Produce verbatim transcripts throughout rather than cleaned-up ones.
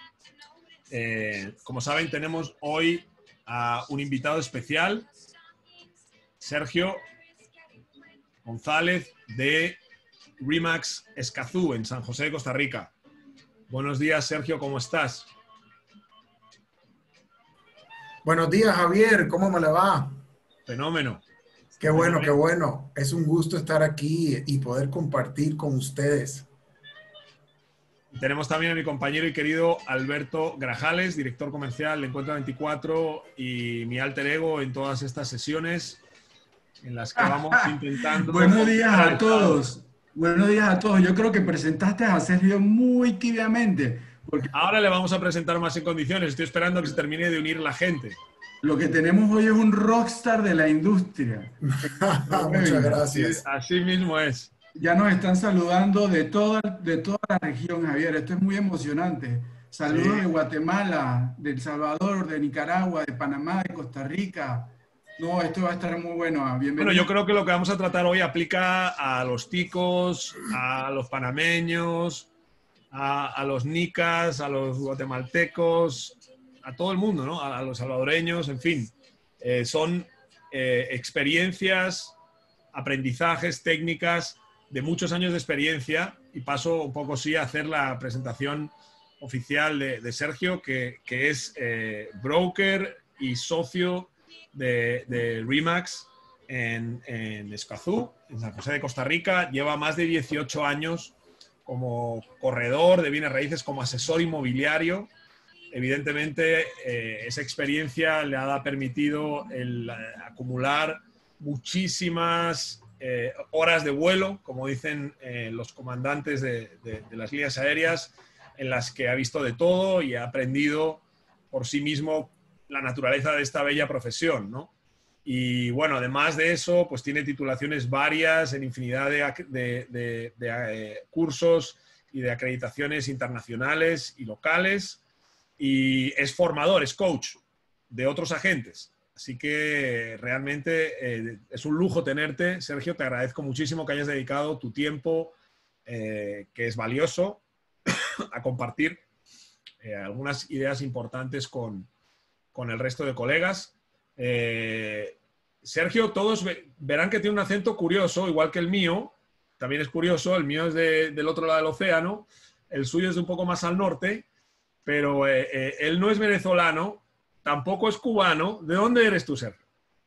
Eh, como saben, tenemos hoy a un invitado especial, Sergio González de Remax Escazú, en San José de Costa Rica. Buenos días, Sergio, ¿cómo estás? Buenos días, Javier, ¿cómo me le va? Fenómeno. Qué bueno, qué bueno. Es un gusto estar aquí y poder compartir con ustedes. Tenemos también a mi compañero y querido Alberto Grajales, director comercial de Encuentro veinticuatro y mi alter ego en todas estas sesiones en las que vamos intentando... Buenos días a todos. Buenos días a todos. Yo creo que presentaste a Sergio muy tibiamente. Porque ahora le vamos a presentar más en condiciones. Estoy esperando que se termine de unir la gente. Lo que tenemos hoy es un rockstar de la industria. Muchas gracias. Así, así mismo es. Ya nos están saludando de toda, de toda la región, Javier. Esto es muy emocionante. Saludos sí. de Guatemala, de El Salvador, de Nicaragua, de Panamá, de Costa Rica. No, esto va a estar muy bueno. Bienvenido. Bueno, yo creo que lo que vamos a tratar hoy aplica a los ticos, a los panameños, a, a los nicas, a los guatemaltecos, a todo el mundo, ¿no? A, a los salvadoreños, en fin. Eh, son eh, experiencias, aprendizajes, técnicas de muchos años de experiencia, y paso un poco sí a hacer la presentación oficial de, de Sergio, que, que es eh, broker y socio de, de Remax en, en Escazú, en San José de Costa Rica. Lleva más de dieciocho años como corredor de bienes raíces, como asesor inmobiliario. Evidentemente, eh, esa experiencia le ha permitido el, eh, acumular muchísimas eh, horas de vuelo, como dicen eh, los comandantes de, de, de las líneas aéreas, en las que ha visto de todo y ha aprendido por sí mismo la naturaleza de esta bella profesión, ¿no? Y bueno, además de eso, pues tiene titulaciones varias en infinidad de, de, de, de eh, cursos y de acreditaciones internacionales y locales, y es formador, es coach de otros agentes. Así que realmente eh, es un lujo tenerte, Sergio. Te agradezco muchísimo que hayas dedicado tu tiempo, eh, que es valioso, a compartir eh, algunas ideas importantes con, con el resto de colegas. Eh, Sergio, todos verán que tiene un acento curioso, igual que el mío. También es curioso, el mío es de, del otro lado del océano, el suyo es de un poco más al norte, pero eh, eh, él no es venezolano, tampoco es cubano. ¿De dónde eres tú, Sergio?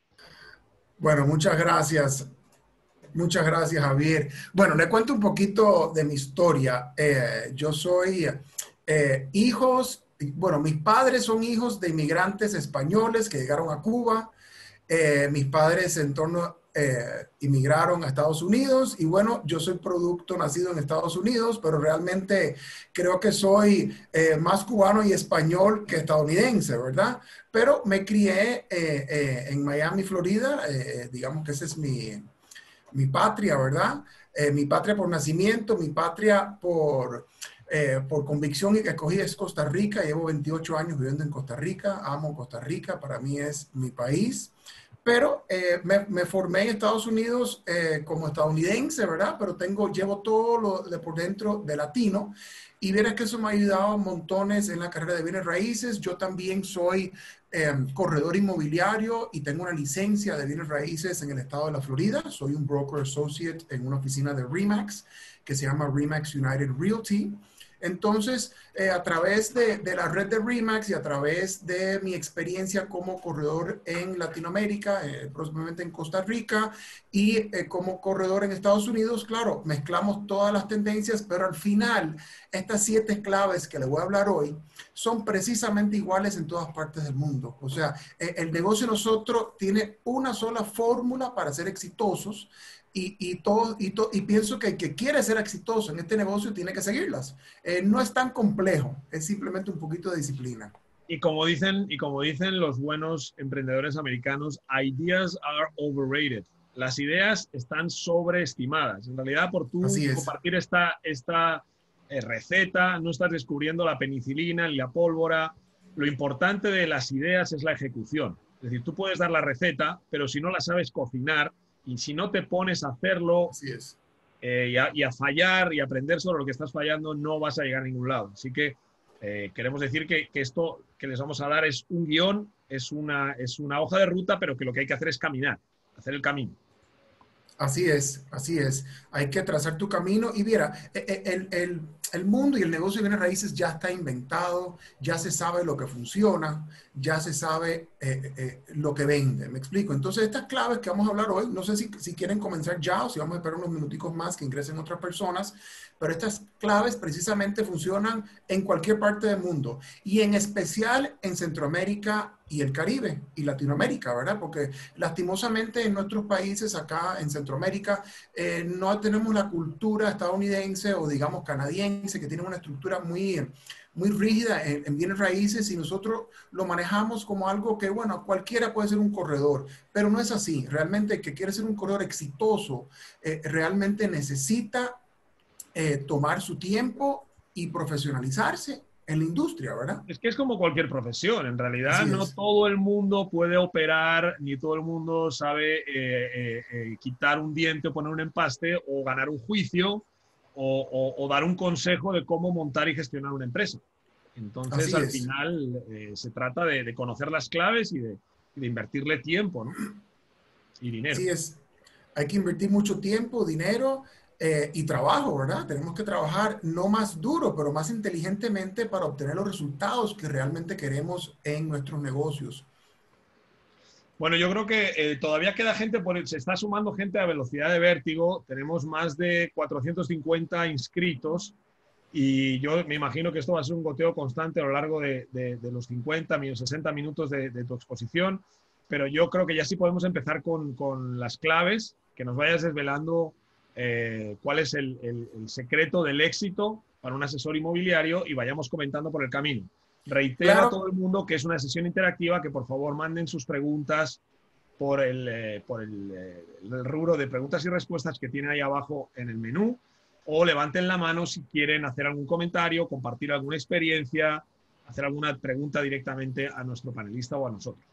Bueno, muchas gracias. Muchas gracias, Javier. Bueno, le cuento un poquito de mi historia. Eh, yo soy eh, hijos, bueno, mis padres son hijos de inmigrantes españoles que llegaron a Cuba. Eh, mis padres en torno eh, inmigraron a Estados Unidos, y bueno, yo soy producto nacido en Estados Unidos, pero realmente creo que soy eh, más cubano y español que estadounidense, ¿verdad? Pero me crié eh, eh, en Miami, Florida. Eh, digamos que esa es mi, mi patria, ¿verdad? Eh, mi patria por nacimiento, mi patria por... Eh, por convicción, y que escogí es Costa Rica. Llevo veintiocho años viviendo en Costa Rica, amo Costa Rica, para mí es mi país. Pero eh, me, me formé en Estados Unidos eh, como estadounidense, ¿verdad? Pero tengo, llevo todo lo de por dentro de latino, y verás que eso me ha ayudado montones en la carrera de bienes raíces. Yo también soy eh, corredor inmobiliario y tengo una licencia de bienes raíces en el estado de la Florida. Soy un broker associate en una oficina de Remax que se llama Remax United Realty. Entonces, eh, a través de, de la red de Remax y a través de mi experiencia como corredor en Latinoamérica, eh, próximamente en Costa Rica, y eh, como corredor en Estados Unidos, claro, mezclamos todas las tendencias, pero al final, estas siete claves que les voy a hablar hoy son precisamente iguales en todas partes del mundo. O sea, eh, el negocio de nosotros tiene una sola fórmula para ser exitosos. Y, y, todo, y, to, y pienso que el que quiere ser exitoso en este negocio tiene que seguirlas. Eh, no es tan complejo, es simplemente un poquito de disciplina. Y como dicen, y como dicen los buenos emprendedores americanos, ideas are overrated. Las ideas están sobreestimadas. En realidad, por tú compartir esta, esta eh, receta, no estás descubriendo la penicilina ni la pólvora. Lo importante de las ideas es la ejecución. Es decir, tú puedes dar la receta, pero si no la sabes cocinar, y si no te pones a hacerlo Así es. Eh, y, a, y a fallar y aprender sobre lo que estás fallando, no vas a llegar a ningún lado. Así que Eh, queremos decir que, que esto que les vamos a dar es un guión, es una, es una hoja de ruta, pero que lo que hay que hacer es caminar, hacer el camino. Así es, así es. Hay que trazar tu camino y mira, el, el, el mundo y el negocio de bienes raíces ya está inventado, ya se sabe lo que funciona, ya se sabe eh, eh, lo que vende. ¿Me explico? Entonces, estas claves que vamos a hablar hoy, no sé si, si quieren comenzar ya o si vamos a esperar unos minuticos más que ingresen otras personas, pero estas claves precisamente funcionan en cualquier parte del mundo y en especial en Centroamérica y el Caribe y Latinoamérica, ¿verdad? Porque lastimosamente en nuestros países acá en Centroamérica eh, no tenemos la cultura estadounidense o digamos canadiense que tiene una estructura muy, muy rígida en, en bienes raíces y nosotros lo manejamos como algo que, bueno, cualquiera puede ser un corredor, pero no es así. Realmente el que quiere ser un corredor exitoso eh, realmente necesita eh, tomar su tiempo y profesionalizarse en la industria, ¿verdad? Es que es como cualquier profesión, en realidad Así no es. todo el mundo puede operar, ni todo el mundo sabe eh, eh, eh, quitar un diente o poner un empaste o ganar un juicio o, o, o dar un consejo de cómo montar y gestionar una empresa. Entonces, Así al es. final, eh, se trata de, de conocer las claves y de, de invertirle tiempo, ¿no? Y dinero. Así es. Hay que invertir mucho tiempo, dinero eh, y trabajo, ¿verdad? Tenemos que trabajar no más duro, pero más inteligentemente para obtener los resultados que realmente queremos en nuestros negocios. Bueno, yo creo que eh, todavía queda gente, por, se está sumando gente a velocidad de vértigo. Tenemos más de cuatrocientos cincuenta inscritos y yo me imagino que esto va a ser un goteo constante a lo largo de, de, de los cincuenta, sesenta minutos de, de tu exposición. Pero yo creo que ya sí podemos empezar con, con las claves, que nos vayas desvelando eh, cuál es el, el, el secreto del éxito para un asesor inmobiliario y vayamos comentando por el camino. Reitero a Claro, todo el mundo que es una sesión interactiva, que por favor manden sus preguntas por el, eh, por el, eh, el rubro de preguntas y respuestas que tiene ahí abajo en el menú, o levanten la mano si quieren hacer algún comentario, compartir alguna experiencia, hacer alguna pregunta directamente a nuestro panelista o a nosotros.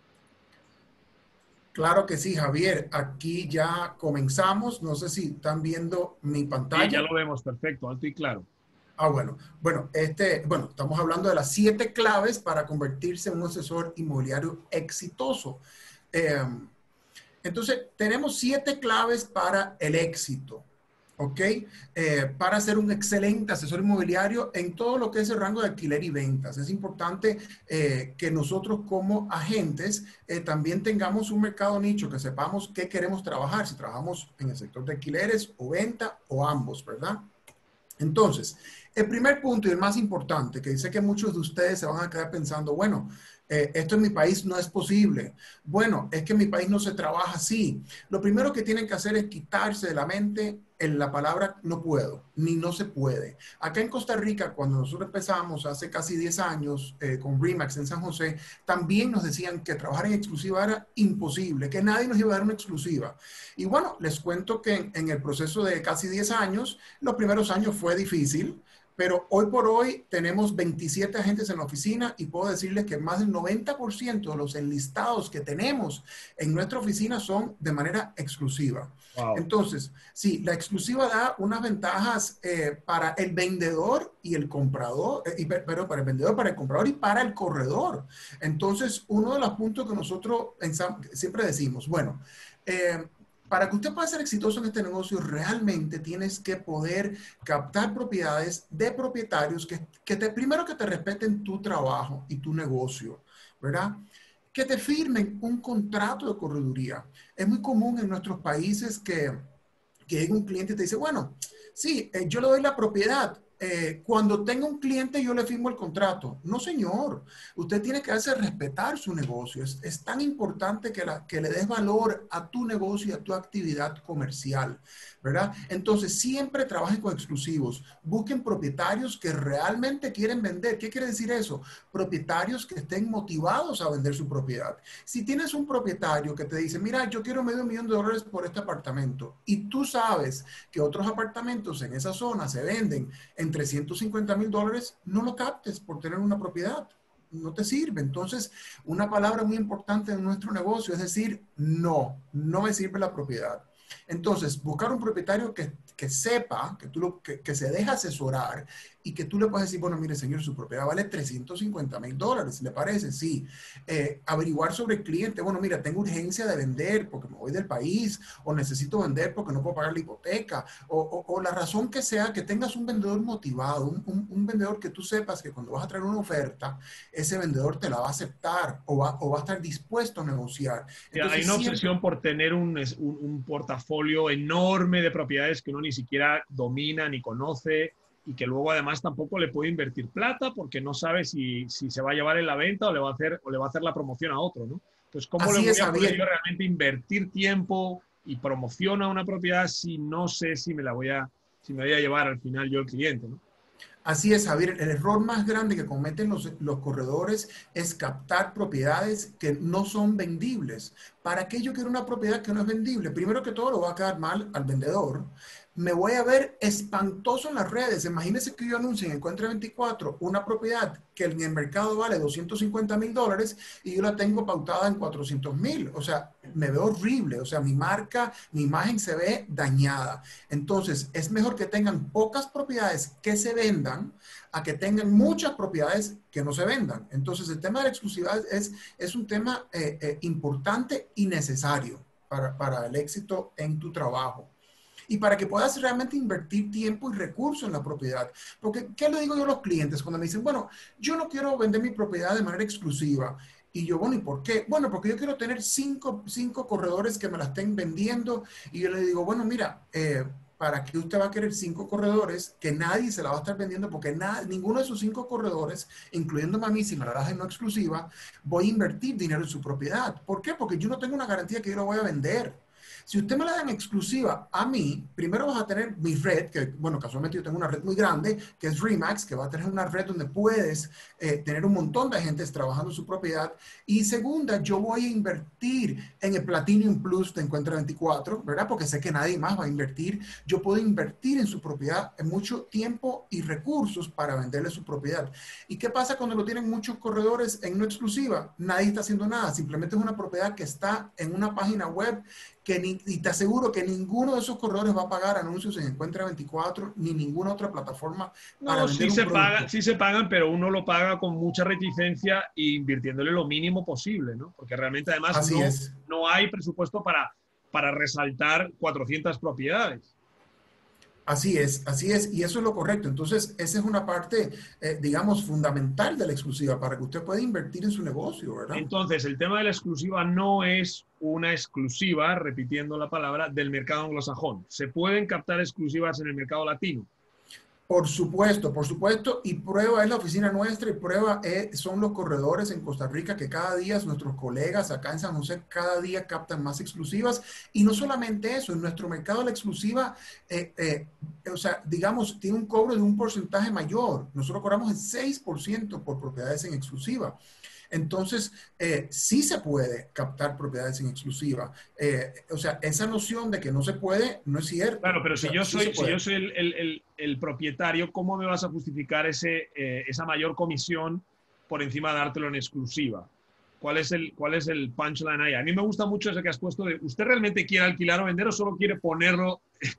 claro que sí, Javier. Aquí ya comenzamos. No sé si están viendo mi Sí, ya pantalla. lo vemos, perfecto, alto y claro. Ah, bueno. Bueno, este, bueno, estamos hablando de las siete claves para convertirse en un asesor inmobiliario exitoso. Eh, entonces, tenemos siete claves para el éxito, ¿ok? Eh, para ser un excelente asesor inmobiliario en todo lo que es el rango de alquiler y ventas. Es importante eh, que nosotros como agentes eh, también tengamos un mercado nicho, que sepamos qué queremos trabajar, si trabajamos en el sector de alquileres o venta o ambos, ¿verdad? Entonces, el primer punto y el más importante, que dice que muchos de ustedes se van a quedar pensando, bueno, eh, esto en mi país no es posible. Bueno, es que en mi país no se trabaja así. Lo primero que tienen que hacer es quitarse de la mente en la palabra no puedo, ni no se puede. Acá en Costa Rica, cuando nosotros empezamos hace casi diez años eh, con RE/MAX en San José, también nos decían que trabajar en exclusiva era imposible, que nadie nos iba a dar una exclusiva. Y bueno, les cuento que en, en el proceso de casi diez años, los primeros años fue difícil, pero hoy por hoy tenemos veintisiete agentes en la oficina y puedo decirles que más del noventa por ciento de los enlistados que tenemos en nuestra oficina son de manera exclusiva. Wow. Entonces, sí, la exclusiva da unas ventajas eh, para el vendedor y el comprador, eh, y, pero para el vendedor, para el comprador y para el corredor. Entonces, uno de los puntos que nosotros siempre decimos, bueno, eh, para que usted pueda ser exitoso en este negocio, realmente tienes que poder captar propiedades de propietarios que, que te, primero que te respeten tu trabajo y tu negocio, ¿verdad? Que te firmen un contrato de correduría. Es muy común en nuestros países que, que llega un cliente y te dice, bueno, sí, eh, yo le doy la propiedad. Eh, cuando tenga un cliente yo le firmo el contrato. No, señor. Usted tiene que hacer respetar su negocio. Es, es tan importante que, la, que le des valor a tu negocio y a tu actividad comercial, ¿verdad? Entonces, siempre trabajen con exclusivos. Busquen propietarios que realmente quieren vender. ¿Qué quiere decir eso? Propietarios que estén motivados a vender su propiedad. Si tienes un propietario que te dice, mira, yo quiero medio millón de dólares por este apartamento y tú sabes que otros apartamentos en esa zona se venden en trescientos cincuenta mil dólares, no lo captes por tener una propiedad. No te sirve. Entonces, una palabra muy importante en nuestro negocio es decir, no, no me sirve la propiedad. Entonces, buscar un propietario que, que sepa, que, tú lo, que, que se deja asesorar y que tú le puedes decir, bueno, mire, señor, su propiedad vale trescientos cincuenta mil dólares, ¿le parece? Sí. Eh, averiguar sobre el cliente, bueno, mira, tengo urgencia de vender porque me voy del país, o necesito vender porque no puedo pagar la hipoteca, o, o, o la razón que sea, que tengas un vendedor motivado, un, un, un vendedor que tú sepas que cuando vas a traer una oferta, ese vendedor te la va a aceptar o va, o va a estar dispuesto a negociar. Entonces, hay una siempre... obsesión por tener un, un, un portafolio enorme de propiedades que uno ni siquiera domina ni conoce, y que luego además tampoco le puede invertir plata porque no sabe si, si se va a llevar en la venta o le va a hacer, o le va a hacer la promoción a otro, ¿no? Entonces, ¿cómo Así le voy es, a poder Javier. yo realmente invertir tiempo y promoción a una propiedad si no sé si me la voy a, si me voy a llevar al final yo el cliente, ¿no? Así es, Javier. El error más grande que cometen los, los corredores es captar propiedades que no son vendibles. ¿Para qué yo quiero una propiedad que no es vendible? Primero que todo, lo va a quedar mal al vendedor. Me voy a ver espantoso en las redes. Imagínense que yo anuncie en Encuentra veinticuatro una propiedad que en el mercado vale doscientos cincuenta mil dólares y yo la tengo pautada en cuatrocientos mil. O sea, me veo horrible. O sea, mi marca, mi imagen se ve dañada. Entonces, es mejor que tengan pocas propiedades que se vendan a que tengan muchas propiedades que no se vendan. Entonces, el tema de la exclusividad es, es un tema eh, eh, importante y necesario para, para el éxito en tu trabajo. Y para que puedas realmente invertir tiempo y recursos en la propiedad. Porque, ¿qué le digo yo a los clientes cuando me dicen, bueno, yo no quiero vender mi propiedad de manera exclusiva? Y yo, bueno, ¿y por qué? Bueno, porque yo quiero tener cinco, cinco corredores que me la estén vendiendo. Y yo le digo, bueno, mira, eh, ¿para qué usted va a querer cinco corredores que nadie se la va a estar vendiendo? Porque nada, ninguno de esos cinco corredores, incluyéndome a mí, si me la das en no exclusiva, voy a invertir dinero en su propiedad. ¿Por qué? Porque yo no tengo una garantía que yo la voy a vender. Si usted me la da en exclusiva a mí, primero vas a tener mi red, que bueno, casualmente yo tengo una red muy grande, que es RE/MAX, que va a tener una red donde puedes eh, tener un montón de agentes trabajando en su propiedad. Y segunda, yo voy a invertir en el Platinum Plus de Encuentra veinticuatro, ¿verdad? Porque sé que nadie más va a invertir. Yo puedo invertir en su propiedad en mucho tiempo y recursos para venderle su propiedad. ¿Y qué pasa cuando lo tienen muchos corredores en no exclusiva? Nadie está haciendo nada, simplemente es una propiedad que está en una página web que ni, y te aseguro que ninguno de esos corredores va a pagar anuncios en Encuentra veinticuatro ni ninguna otra plataforma para No, vender sí un se producto. paga, sí se pagan, pero uno lo paga con mucha reticencia e invirtiéndole lo mínimo posible, ¿no? Porque realmente además Así no, es. no hay presupuesto para, para resaltar cuatrocientas propiedades. Así es, así es, y eso es lo correcto. Entonces, esa es una parte, eh, digamos, fundamental de la exclusiva para que usted pueda invertir en su negocio, ¿verdad? Entonces, el tema de la exclusiva no es una exclusiva, repitiendo la palabra, del mercado anglosajón. Se pueden captar exclusivas en el mercado latino. Por supuesto, por supuesto, y prueba es la oficina nuestra y prueba es, son los corredores en Costa Rica que cada día nuestros colegas acá en San José cada día captan más exclusivas y no solamente eso, en nuestro mercado la exclusiva, eh, eh, o sea, digamos, tiene un cobro de un porcentaje mayor. Nosotros cobramos el seis por ciento por propiedades en exclusiva. Entonces, eh, sí se puede captar propiedades en exclusiva. Eh, o sea, esa noción de que no se puede, no es cierto. Claro, pero O si sea, yo sí soy, se si yo puede. soy el, el, el, el propietario, ¿cómo me vas a justificar ese, eh, esa mayor comisión por encima de dártelo en exclusiva? ¿Cuál es, el, ¿Cuál es el punchline ahí? A mí me gusta mucho ese que has puesto de, ¿usted realmente quiere alquilar o vender o solo quiere ponerlo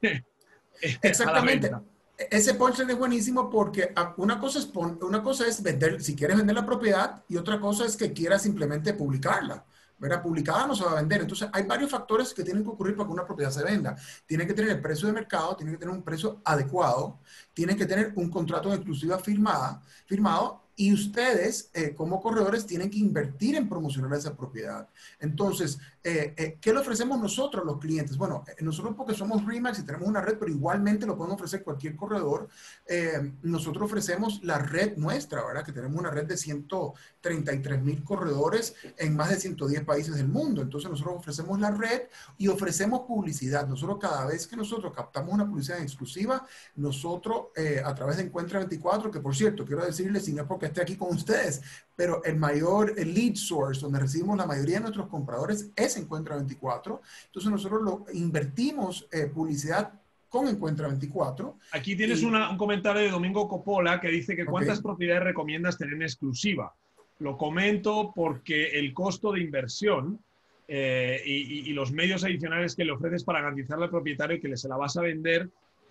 a la Exactamente. venta? Ese punchline es buenísimo porque una cosa es, una cosa es vender, si quieres vender la propiedad, y otra cosa es que quieras simplemente publicarla. ¿Verdad? Publicada no se va a vender. Entonces, hay varios factores que tienen que ocurrir para que una propiedad se venda. Tiene que tener el precio de mercado, tiene que tener un precio adecuado, tiene que tener un contrato de exclusiva firmada, firmado, y ustedes, eh, como corredores, tienen que invertir en promocionar esa propiedad. Entonces, eh, eh, ¿qué le ofrecemos nosotros a los clientes? Bueno, eh, nosotros porque somos RE/MAX y tenemos una red, pero igualmente lo pueden ofrecer cualquier corredor. Eh, nosotros ofrecemos la red nuestra, ¿verdad? Que tenemos una red de ciento treinta y tres mil corredores en más de ciento diez países del mundo. Entonces, nosotros ofrecemos la red y ofrecemos publicidad. Nosotros, cada vez que nosotros captamos una publicidad en exclusiva, nosotros, eh, a través de Encuentra veinticuatro, que por cierto, quiero decirles, si no es porque esté aquí con ustedes, pero el mayor el lead source donde recibimos la mayoría de nuestros compradores es Encuentra veinticuatro. Entonces nosotros lo invertimos eh, publicidad con Encuentra veinticuatro. Aquí tienes Y, una, un comentario de Domingo Coppola que dice que ¿cuántas okay. propiedades recomiendas tener en exclusiva? Lo comento porque el costo de inversión eh, y, y, y los medios adicionales que le ofreces para garantizarle al propietario que le se la vas a vender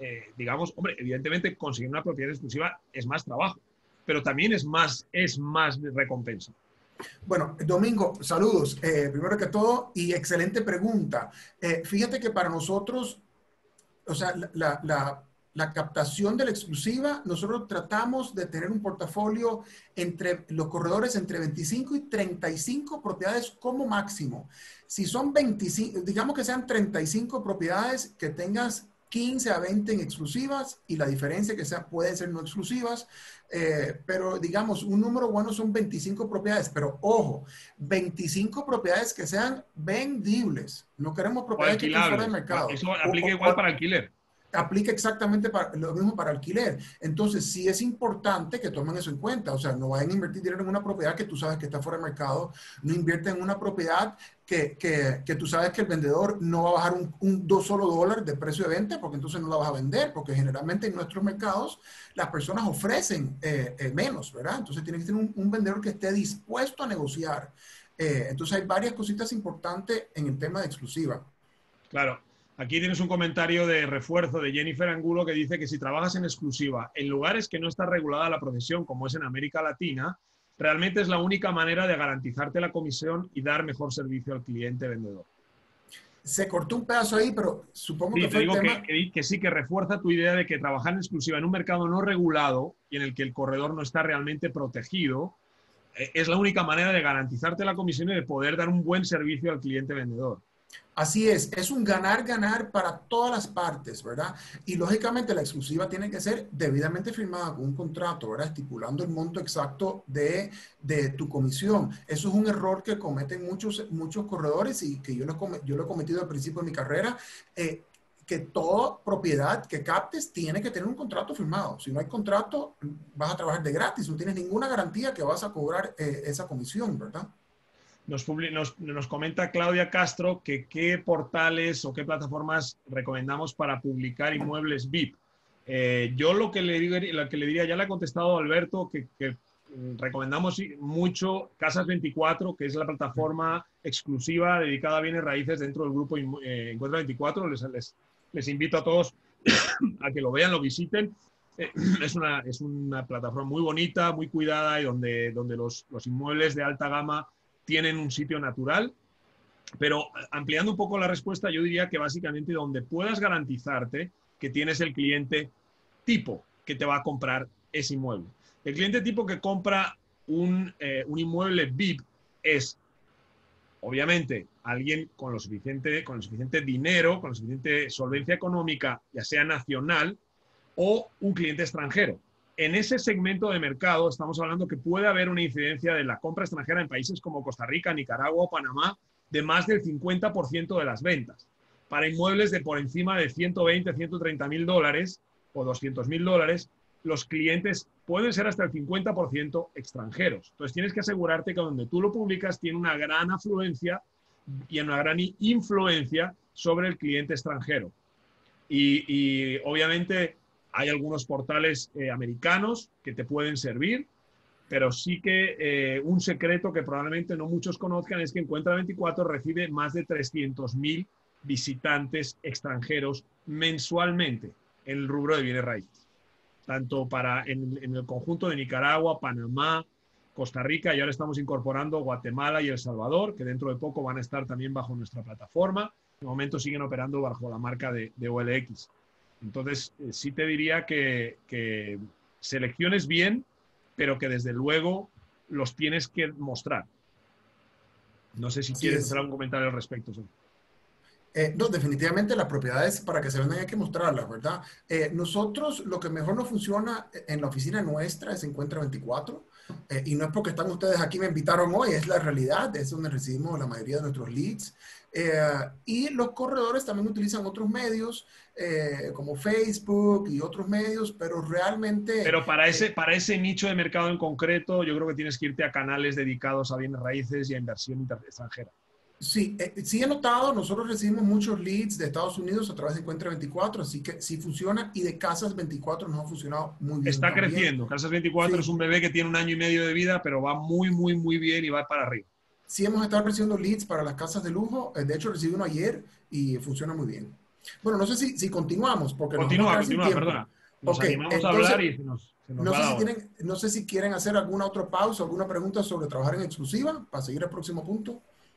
eh, digamos, hombre, evidentemente conseguir una propiedad exclusiva es más trabajo, pero también es más, es más recompensa. Bueno, Domingo, saludos, eh, primero que todo, y excelente pregunta. Eh, fíjate que para nosotros, o sea, la, la, la captación de la exclusiva, nosotros tratamos de tener un portafolio entre los corredores entre veinticinco y treinta y cinco propiedades como máximo. Si son veinticinco, digamos que sean treinta y cinco propiedades, que tengas quince a veinte en exclusivas y la diferencia que sea, pueden ser no exclusivas, eh, pero digamos, un número bueno son veinticinco propiedades, pero ojo, veinticinco propiedades que sean vendibles. No queremos propiedades que estén fuera del mercado. Eso aplica o, o, igual para alquiler. Aplica exactamente para, lo mismo para alquiler. Entonces, sí es importante que tomen eso en cuenta. O sea, no vayan a invertir dinero en una propiedad que tú sabes que está fuera del mercado. No invierten en una propiedad que, que, que tú sabes que el vendedor no va a bajar un, un dos solo dólar de precio de venta, porque entonces no la vas a vender, porque generalmente en nuestros mercados las personas ofrecen eh, eh, menos, ¿verdad? Entonces, tiene que ser un, un vendedor que esté dispuesto a negociar. Eh, entonces, hay varias cositas importantes en el tema de exclusiva. Claro. Aquí tienes un comentario de refuerzo de Jennifer Angulo que dice que si trabajas en exclusiva en lugares que no está regulada la profesión, como es en América Latina, realmente es la única manera de garantizarte la comisión y dar mejor servicio al cliente vendedor. Se cortó un pedazo ahí, pero supongo sí, que te fue digo el que, tema. Que, que sí, que refuerza tu idea de que trabajar en exclusiva en un mercado no regulado y en el que el corredor no está realmente protegido, eh, es la única manera de garantizarte la comisión y de poder dar un buen servicio al cliente vendedor. Así es, es un ganar-ganar para todas las partes, ¿verdad? Y lógicamente la exclusiva tiene que ser debidamente firmada con un contrato, ¿verdad? Estipulando el monto exacto de, de tu comisión. Eso es un error que cometen muchos, muchos corredores y que yo lo, yo lo he cometido al principio de mi carrera, eh, que toda propiedad que captes tiene que tener un contrato firmado. Si no hay contrato, vas a trabajar de gratis, no tienes ninguna garantía que vas a cobrar eh, esa comisión, ¿verdad? Nos, nos, nos comenta Claudia Castro que qué portales o qué plataformas recomendamos para publicar inmuebles V I P. Eh, yo lo que, le digo, lo que le diría, ya le ha contestado Alberto, que, que recomendamos mucho Casas veinticuatro, que es la plataforma exclusiva dedicada a bienes raíces dentro del grupo eh, Encuentro veinticuatro. Les, les, les invito a todos a que lo vean, lo visiten. Eh, es, una, es una plataforma muy bonita, muy cuidada y donde, donde los, los inmuebles de alta gama tienen un sitio natural, pero ampliando un poco la respuesta, yo diría que básicamente donde puedas garantizarte que tienes el cliente tipo que te va a comprar ese inmueble. El cliente tipo que compra un, eh, un inmueble V I P es, obviamente, alguien con lo suficiente, con lo suficiente dinero, con la suficiente solvencia económica, ya sea nacional, o un cliente extranjero. En ese segmento de mercado estamos hablando que puede haber una incidencia de la compra extranjera en países como Costa Rica, Nicaragua o Panamá de más del cincuenta por ciento de las ventas. Para inmuebles de por encima de ciento veinte, ciento treinta mil dólares o doscientos mil dólares, los clientes pueden ser hasta el cincuenta por ciento extranjeros. Entonces tienes que asegurarte que donde tú lo publicas tiene una gran afluencia y una gran influencia sobre el cliente extranjero. Y, y obviamente hay algunos portales eh, americanos que te pueden servir, pero sí que eh, un secreto que probablemente no muchos conozcan es que Encuentra veinticuatro recibe más de trescientos mil visitantes extranjeros mensualmente en el rubro de bienes raíces. Tanto para en, en el conjunto de Nicaragua, Panamá, Costa Rica, y ahora estamos incorporando Guatemala y El Salvador, que dentro de poco van a estar también bajo nuestra plataforma. De momento siguen operando bajo la marca de, de O L X. Entonces, eh, sí te diría que, que selecciones bien, pero que desde luego los tienes que mostrar. No sé si Así quieres es. hacer algún comentario al respecto. ¿Sí? Eh, no, definitivamente las propiedades para que se vendan hay que mostrarlas, ¿verdad? Eh, nosotros lo que mejor nos funciona en la oficina nuestra es Encuentra veinticuatro, eh, y no es porque están ustedes aquí, me invitaron hoy, es la realidad, es donde recibimos la mayoría de nuestros leads. Eh, y los corredores también utilizan otros medios eh, como Facebook y otros medios, pero realmente... Pero para ese, eh, para ese nicho de mercado en concreto, yo creo que tienes que irte a canales dedicados a bienes raíces y a inversión extranjera. Sí, eh, sí he notado, nosotros recibimos muchos leads de Estados Unidos a través de Encuentra veinticuatro, así que sí funciona, y de Casas veinticuatro nos ha funcionado muy bien. Está también. creciendo. Casas veinticuatro sí. Es un bebé que tiene un año y medio de vida, pero va muy, muy, muy bien y va para arriba. Sí hemos estado recibiendo leads para las casas de lujo, de hecho recibí uno ayer y funciona muy bien. Bueno, no sé si, si continuamos, porque Continúa, nos vamos a quedar sin continúa, tiempo. perdona. Nos Ok, animamos entonces, a hablar y se nos, se nos no va sé, la si hora. tienen, no sé si quieren hacer alguna otra pausa, alguna pregunta sobre trabajar en exclusiva para seguir al próximo punto.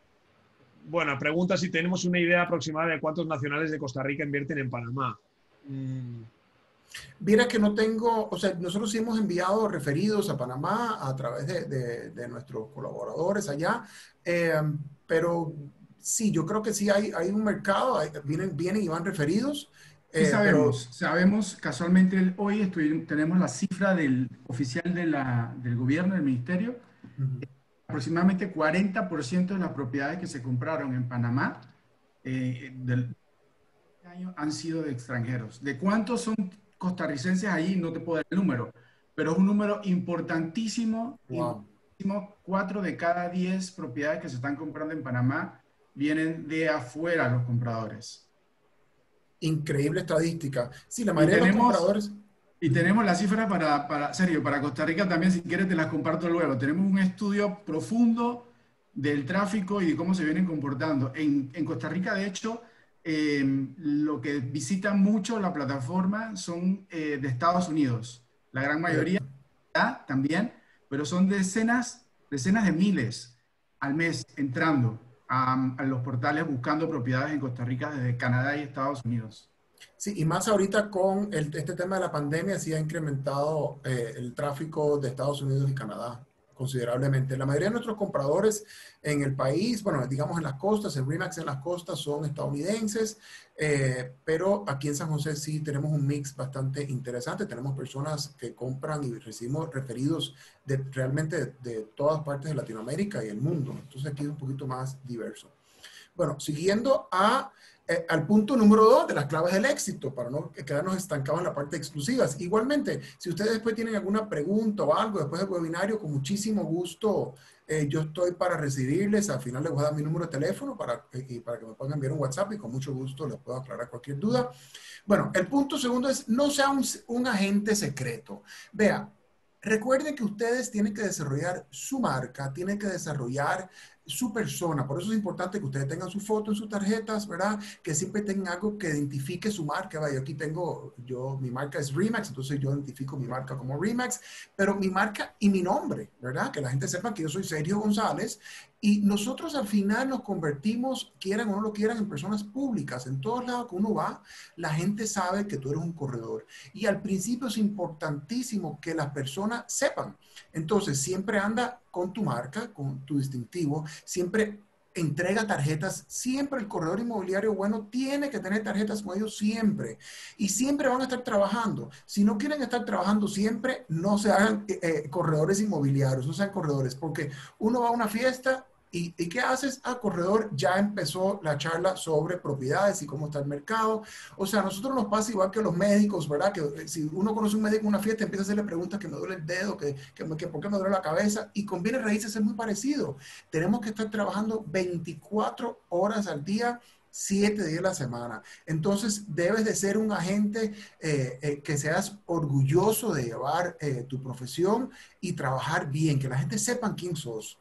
Bueno, pregunta si tenemos una idea aproximada de cuántos nacionales de Costa Rica invierten en Panamá. Mm. Viera que no tengo, o sea, nosotros sí hemos enviado referidos a Panamá a través de, de, de nuestros colaboradores allá, eh, pero sí, yo creo que sí hay, hay un mercado, hay, vienen, vienen y van referidos, Sí eh, pero... sabemos, sabemos, casualmente hoy estoy, tenemos la cifra del oficial de la, del gobierno, del ministerio, Uh-huh. aproximadamente cuarenta por ciento de las propiedades que se compraron en Panamá eh, del año han sido de extranjeros. ¿De cuántos son costarricenses allí? No te puedo dar el número, pero es un número importantísimo, Wow. importantísimo. Cuatro de cada diez propiedades que se están comprando en Panamá vienen de afuera los compradores. Increíble estadística. Sí, la Y mayoría de los tenemos, compradores... y tenemos las cifras para, para, serio, para Costa Rica también, si quieres te las comparto luego. Tenemos un estudio profundo del tráfico y de cómo se vienen comportando. En, en Costa Rica, de hecho, eh, lo que visitan mucho la plataforma son eh, de Estados Unidos. La gran mayoría Correcto. también, pero son decenas, decenas de miles al mes entrando a, a los portales buscando propiedades en Costa Rica desde Canadá y Estados Unidos. Sí, y más ahorita con el, este tema de la pandemia, sí ha incrementado eh, el tráfico de Estados Unidos y Canadá considerablemente. La mayoría de nuestros compradores en el país, bueno, digamos en las costas, el RE/MAX en las costas son estadounidenses, eh, pero aquí en San José sí tenemos un mix bastante interesante. Tenemos personas que compran y recibimos referidos de realmente de, de todas partes de Latinoamérica y el mundo. Entonces aquí es un poquito más diverso. Bueno, siguiendo a, eh, al punto número dos de las claves del éxito, para no quedarnos estancados en la parte de exclusivas. Igualmente, si ustedes después tienen alguna pregunta o algo después del webinario, con muchísimo gusto, eh, yo estoy para recibirles. Al final les voy a dar mi número de teléfono para, eh, y para que me puedan enviar un WhatsApp y con mucho gusto les puedo aclarar cualquier duda. Bueno, el punto segundo es no sea un, un agente secreto. Vea, recuerden que ustedes tienen que desarrollar su marca, tienen que desarrollar su persona. Por eso es importante que ustedes tengan su foto en sus tarjetas, ¿verdad? Que siempre tengan algo que identifique su marca. Vaya, yo aquí tengo, yo, mi marca es RE/MAX, entonces yo identifico mi marca como RE/MAX, pero mi marca y mi nombre, ¿verdad? Que la gente sepa que yo soy Sergio González. Y nosotros al final nos convertimos, quieran o no lo quieran, en personas públicas. En todos lados que uno va, la gente sabe que tú eres un corredor. Y al principio es importantísimo que las personas sepan. Entonces, siempre anda con tu marca, con tu distintivo, siempre entrega tarjetas, siempre el corredor inmobiliario bueno tiene que tener tarjetas con ellos siempre, y siempre van a estar trabajando. Si no quieren estar trabajando siempre, no se hagan eh, eh, corredores inmobiliarios, no sean corredores, porque uno va a una fiesta ¿Y, ¿Y qué haces? Ah, corredor, ya empezó la charla sobre propiedades y cómo está el mercado. O sea, a nosotros nos pasa igual que a los médicos, ¿verdad? Que si uno conoce a un médico en una fiesta, empieza a hacerle preguntas que me duele el dedo, que, que, que por qué me duele la cabeza. Y con bienes raíces es muy parecido. Tenemos que estar trabajando veinticuatro horas al día, siete días a la semana. Entonces, debes de ser un agente eh, eh, que seas orgulloso de llevar eh, tu profesión y trabajar bien, que la gente sepa quién sos.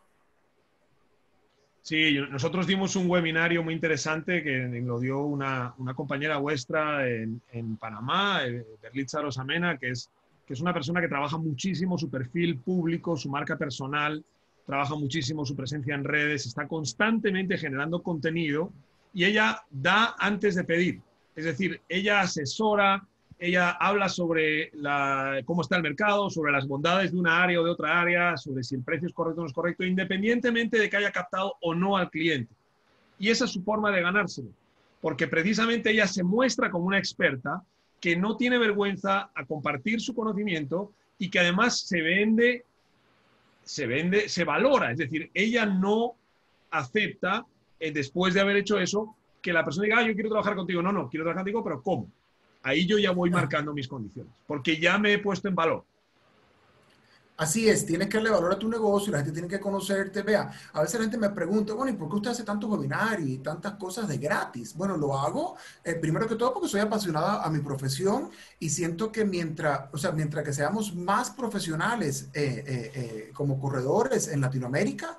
Sí, nosotros dimos un webinario muy interesante que lo dio una, una compañera vuestra en, en Panamá, Berlitza Rosamena, que es, que es una persona que trabaja muchísimo su perfil público, su marca personal, trabaja muchísimo su presencia en redes, está constantemente generando contenido y ella da antes de pedir. Es decir, ella asesora, ella habla sobre la, cómo está el mercado, sobre las bondades de una área o de otra área, sobre si el precio es correcto o no es correcto, independientemente de que haya captado o no al cliente. Y esa es su forma de ganárselo, porque precisamente ella se muestra como una experta que no tiene vergüenza a compartir su conocimiento y que además se vende, se vende, se valora. Es decir, ella no acepta, eh, después de haber hecho eso, que la persona diga, ah, yo quiero trabajar contigo. No, no, quiero trabajar contigo, pero ¿cómo? Ahí yo ya voy marcando mis condiciones, porque ya me he puesto en valor. Así es, tienes que darle valor a tu negocio, la gente tiene que conocerte. Vea, a veces la gente me pregunta, bueno, ¿y por qué usted hace tantos webinarios y tantas cosas de gratis? Bueno, lo hago, eh, primero que todo porque soy apasionada a mi profesión y siento que mientras, o sea, mientras que seamos más profesionales eh, eh, eh, como corredores en Latinoamérica,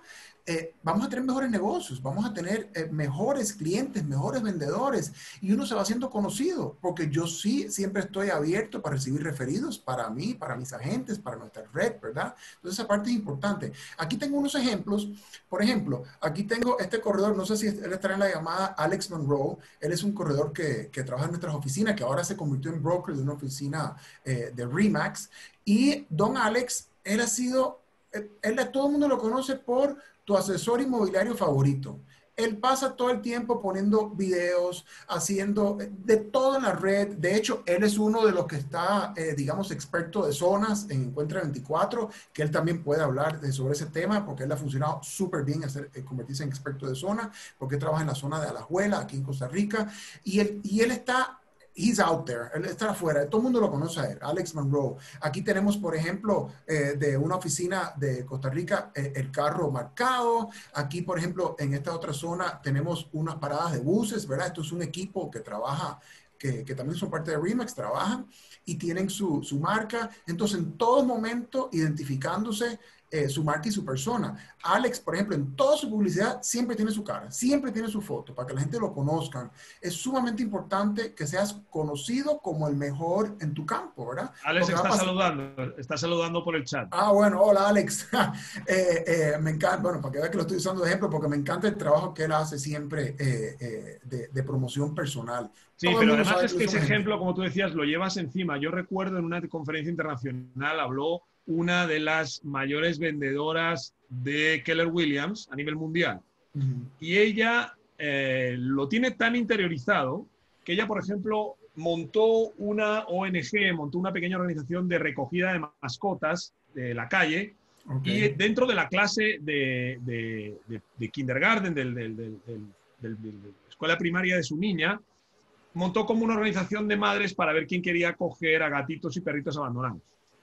eh, vamos a tener mejores negocios, vamos a tener eh, mejores clientes, mejores vendedores, y uno se va haciendo conocido, porque yo sí siempre estoy abierto para recibir referidos para mí, para mis agentes, para nuestra red, ¿verdad? Entonces esa parte es importante. Aquí tengo unos ejemplos. Por ejemplo, aquí tengo este corredor, no sé si él estará en la llamada, Alex Monroe. Él es un corredor que, que trabaja en nuestras oficinas, que ahora se convirtió en broker de una oficina eh, de RE/MAX. Y don Alex, él ha sido, él, él, todo el mundo lo conoce por tu asesor inmobiliario favorito. Él pasa todo el tiempo poniendo videos, haciendo de todo en la red. De hecho, él es uno de los que está, eh, digamos, experto de zonas en Encuentra veinticuatro, que él también puede hablar de, sobre ese tema, porque él ha funcionado súper bien hacer, eh, convertirse en experto de zona, porque trabaja en la zona de Alajuela, aquí en Costa Rica, y él, y él está... He's out there, él está afuera, todo el mundo lo conoce a él, Alex Monroe. Aquí tenemos, por ejemplo, eh, de una oficina de Costa Rica, eh, el carro marcado. Aquí, por ejemplo, en esta otra zona tenemos unas paradas de buses, ¿verdad? Esto es un equipo que trabaja, que, que también son parte de RE/MAX, trabajan y tienen su, su marca. Entonces, en todo momento, identificándose eh, su marca y su persona. Alex, por ejemplo, en toda su publicidad siempre tiene su cara, siempre tiene su foto para que la gente lo conozcan. Es sumamente importante que seas conocido como el mejor en tu campo, ¿verdad? Alex está saludando, está saludando por el chat. Ah, bueno, hola Alex. eh, eh, me encanta, bueno, para que veas que lo estoy usando de ejemplo, porque me encanta el trabajo que él hace siempre eh, eh, de, de promoción personal. Sí, todo pero además es que ese ejemplo, como tú decías, lo llevas encima. Yo recuerdo en una conferencia internacional habló una de las mayores vendedoras de Keller Williams a nivel mundial. Uh-huh. Y ella eh, lo tiene tan interiorizado que ella, por ejemplo, montó una O N G, montó una pequeña organización de recogida de mascotas de la calle. Okay. Y dentro de la clase de, de, de, de kindergarten, del, del, del, del, del, de la escuela primaria de su niña, montó como una organización de madres para ver quién quería acoger a gatitos y perritos abandonados.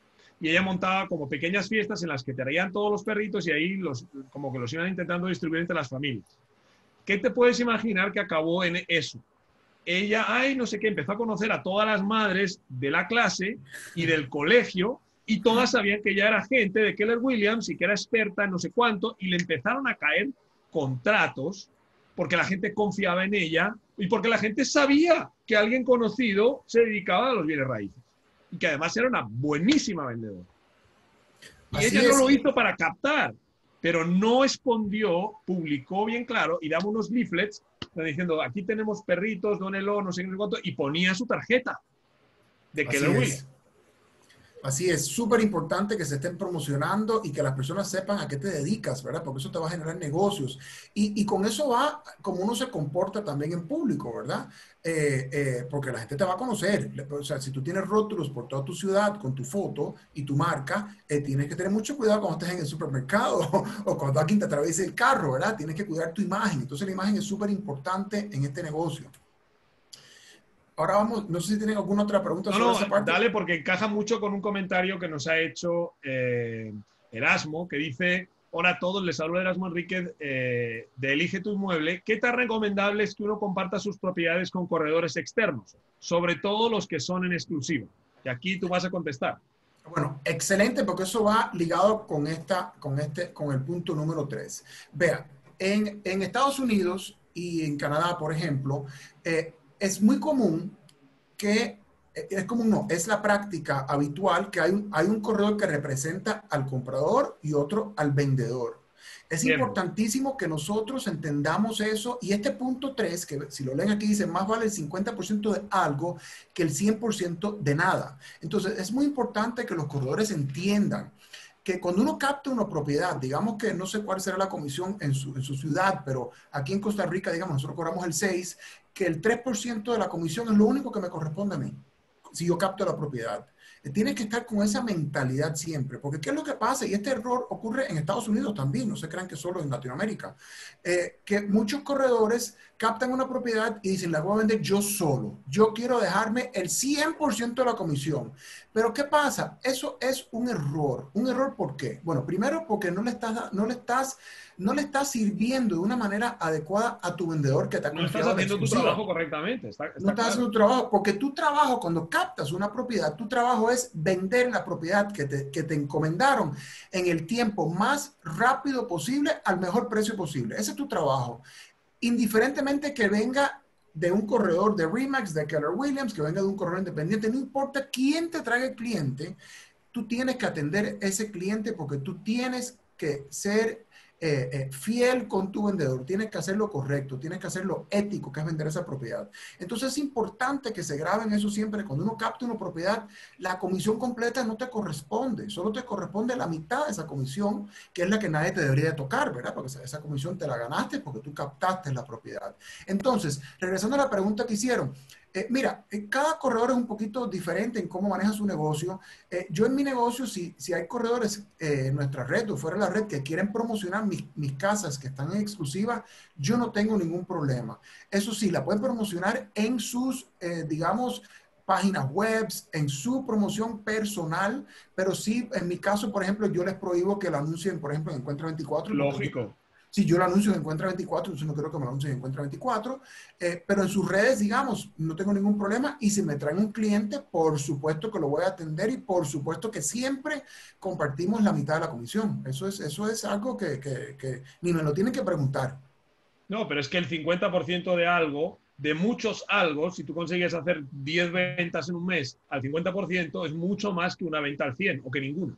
Y ella montaba como pequeñas fiestas en las que traían todos los perritos y ahí los, como que los iban intentando distribuir entre las familias. ¿Qué te puedes imaginar que acabó en eso? Ella, ay, no sé qué, empezó a conocer a todas las madres de la clase y del colegio y todas sabían que ella era gente de Keller Williams y que era experta en no sé cuánto y le empezaron a caer contratos porque la gente confiaba en ella y porque la gente sabía que alguien conocido se dedicaba a los bienes raíces. Y que además era una buenísima vendedora. Y Así ella es. No lo hizo para captar, pero no escondió, publicó bien claro y daba unos leaflets diciendo, aquí tenemos perritos, dónelo, no sé qué cuánto, y ponía su tarjeta de Keller Williams. Así es, súper importante que se estén promocionando y que las personas sepan a qué te dedicas, ¿verdad? Porque eso te va a generar negocios. Y, y con eso va como uno se comporta también en público, ¿verdad? Eh, eh, porque la gente te va a conocer. O sea, si tú tienes rótulos por toda tu ciudad con tu foto y tu marca, eh, tienes que tener mucho cuidado cuando estés en el supermercado o, o cuando alguien te atraviese el carro, ¿verdad? Tienes que cuidar tu imagen. Entonces la imagen es súper importante en este negocio. Ahora vamos, no sé si tienen alguna otra pregunta no, sobre no, esa parte. Dale, porque encaja mucho con un comentario que nos ha hecho eh, Erasmo, que dice, hola a todos, les hablo Erasmo Enríquez eh, de Elige tu Inmueble. ¿Qué tan recomendable es que uno comparta sus propiedades con corredores externos? Sobre todo los que son en exclusiva. Y aquí tú vas a contestar. Bueno, excelente, porque eso va ligado con, esta, con, este, con el punto número tres. Vea, en, en Estados Unidos y en Canadá, por ejemplo, eh, es muy común que, es común no, es la práctica habitual que hay un, hay un corredor que representa al comprador y otro al vendedor. Es Bien. Importantísimo que nosotros entendamos eso y este punto tres, que si lo leen aquí dice, más vale el cincuenta por ciento de algo que el cien por ciento de nada. Entonces, es muy importante que los corredores entiendan que cuando uno capta una propiedad, digamos que no sé cuál será la comisión en su, en su ciudad, pero aquí en Costa Rica, digamos, nosotros cobramos el seis por ciento, que el tres por ciento de la comisión es lo único que me corresponde a mí, si yo capto la propiedad. Tienes que estar con esa mentalidad siempre, porque ¿qué es lo que pasa? Y este error ocurre en Estados Unidos también, no se crean que solo en Latinoamérica, eh, que muchos corredores captan una propiedad y dicen, la voy a vender yo solo, yo quiero dejarme el cien por ciento de la comisión. Pero ¿qué pasa? Eso es un error. ¿Un error por qué? Bueno, primero porque no le estás, no le estás, no le estás sirviendo de una manera adecuada a tu vendedor que te ha No estás haciendo tu trabajo correctamente. Está, está no estás claro. haciendo tu trabajo, porque tu trabajo, cuando captas una propiedad, tu trabajo es vender la propiedad que te, que te encomendaron en el tiempo más rápido posible al mejor precio posible. Ese es tu trabajo. Indiferentemente que venga de un corredor de RE/MAX, de Keller Williams, que venga de un corredor independiente, no importa quién te traiga el cliente, tú tienes que atender a ese cliente porque tú tienes que ser eh, eh, fiel con tu vendedor, tienes que hacer lo correcto, tienes que hacer lo ético, que es vender esa propiedad. Entonces es importante que se graben eso siempre. Cuando uno capta una propiedad, la comisión completa no te corresponde, solo te corresponde la mitad de esa comisión, que es la que nadie te debería de tocar, ¿verdad? Porque esa, esa comisión te la ganaste porque tú captaste la propiedad. Entonces, regresando a la pregunta que hicieron, Eh, mira, eh, cada corredor es un poquito diferente en cómo maneja su negocio. Eh, yo en mi negocio, si, si hay corredores eh, en nuestra red o fuera de la red que quieren promocionar mis, mis casas que están en exclusiva, yo no tengo ningún problema. Eso sí, la pueden promocionar en sus, eh, digamos, páginas web, en su promoción personal, pero sí, en mi caso, por ejemplo, yo les prohíbo que lo anuncien, por ejemplo, en Encuentra veinticuatro. Lógico. Si yo lo anuncio en Encuentra veinticuatro, entonces no quiero que me lo anuncien en Encuentra veinticuatro, eh, pero en sus redes, digamos, no tengo ningún problema. Y si me traen un cliente, por supuesto que lo voy a atender y por supuesto que siempre compartimos la mitad de la comisión. Eso es, eso es algo que, que, que ni me lo tienen que preguntar. No, pero es que el cincuenta por ciento de algo, de muchos algo, si tú consigues hacer diez ventas en un mes al cincuenta por ciento, es mucho más que una venta al cien o que ninguna.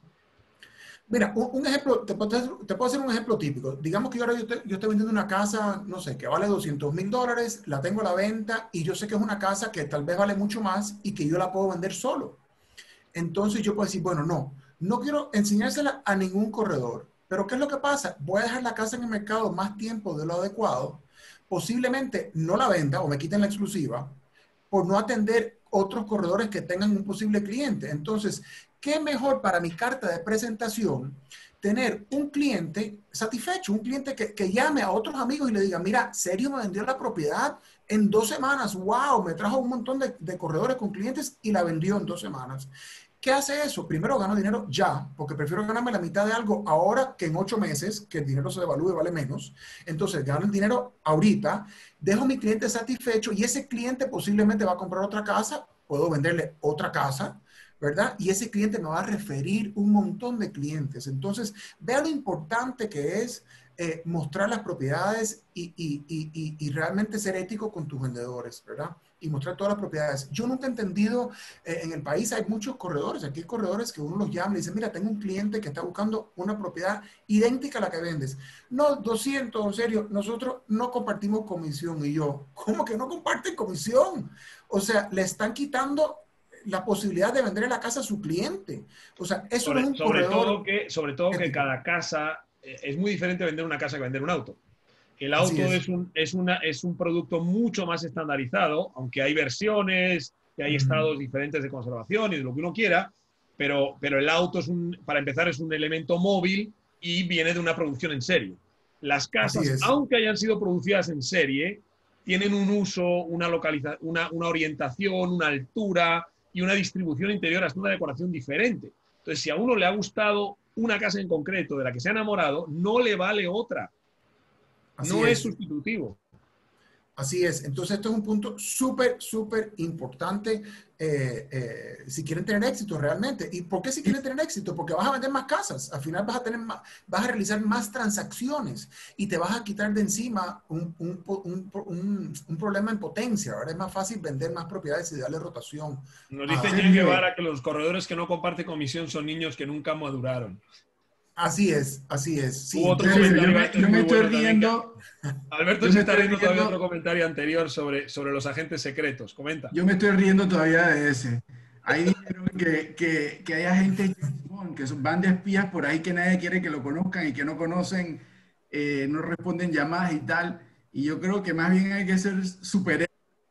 Mira, un, un ejemplo, te puedo, te puedo hacer un ejemplo típico. Digamos que yo ahora yo, te, yo estoy vendiendo una casa, no sé, que vale doscientos mil dólares, la tengo a la venta y yo sé que es una casa que tal vez vale mucho más y que yo la puedo vender solo. Entonces yo puedo decir, bueno, no, no quiero enseñársela a ningún corredor. Pero ¿qué es lo que pasa? Voy a dejar la casa en el mercado más tiempo de lo adecuado. Posiblemente no la venda o me quiten la exclusiva por no atender otros corredores que tengan un posible cliente. Entonces, ¿qué mejor para mi carta de presentación tener un cliente satisfecho, un cliente que, que llame a otros amigos y le diga, mira, Sergio me vendió la propiedad en dos semanas, wow, me trajo un montón de, de corredores con clientes y la vendió en dos semanas. ¿Qué hace eso? Primero, gano dinero ya, porque prefiero ganarme la mitad de algo ahora que en ocho meses, que el dinero se devalúe y vale menos. Entonces, gano el dinero ahorita, dejo a mi cliente satisfecho y ese cliente posiblemente va a comprar otra casa, puedo venderle otra casa, ¿verdad? Y ese cliente me va a referir un montón de clientes. Entonces, vea lo importante que es eh, mostrar las propiedades y, y, y, y, y realmente ser ético con tus vendedores, ¿verdad? Y mostrar todas las propiedades. Yo nunca he entendido, eh, en el país hay muchos corredores, aquí hay corredores que uno los llama y dice, mira, tengo un cliente que está buscando una propiedad idéntica a la que vendes. No, doscientos, en serio, nosotros no compartimos comisión. Y yo, ¿cómo que no comparten comisión? O sea, le están quitando la posibilidad de vender la casa a su cliente. O sea, eso sobre, no es un sobre corredor todo que Sobre todo que ético. cada casa, eh, es muy diferente vender una casa que vender un auto. El Así auto es. es un, es, una, es un producto mucho más estandarizado, aunque hay versiones, que hay Ujú. estados diferentes de conservación y de lo que uno quiera, pero, pero el auto, es un, para empezar, es un elemento móvil y viene de una producción en serie. Las Así casas, es. aunque hayan sido producidas en serie, tienen un uso, una, localiza, una, una orientación, una altura y una distribución interior, hasta una decoración diferente. Entonces, si a uno le ha gustado una casa en concreto de la que se ha enamorado, no le vale otra. Así No es es. sustitutivo. Así es. Entonces, esto es un punto súper, súper importante eh, eh, si quieren tener éxito realmente. ¿Y por qué si quieren tener éxito? Porque vas a vender más casas. Al final vas a, tener más, vas a realizar más transacciones y te vas a quitar de encima un, un, un, un, un problema en potencia. Ahora es más fácil vender más propiedades y darle rotación. Nos dice a, Jen Sergio, Guevara que los corredores que no comparten comisión son niños que nunca maduraron. Así es, así es. Sí, Hubo otro entonces, Sergio, yo comentario me, antes yo me muy estoy bueno también. Que riendo, Alberto yo se me está estoy riendo todavía otro riendo, comentario anterior sobre, sobre los agentes secretos. Comenta. yo me estoy riendo todavía de ese. Ahí dijeron que, que, que hay agentes James Bond, que son, van de espías por ahí que nadie quiere que lo conozcan y que no conocen, eh, no responden llamadas y tal. Y yo creo que más bien hay que ser superhéroe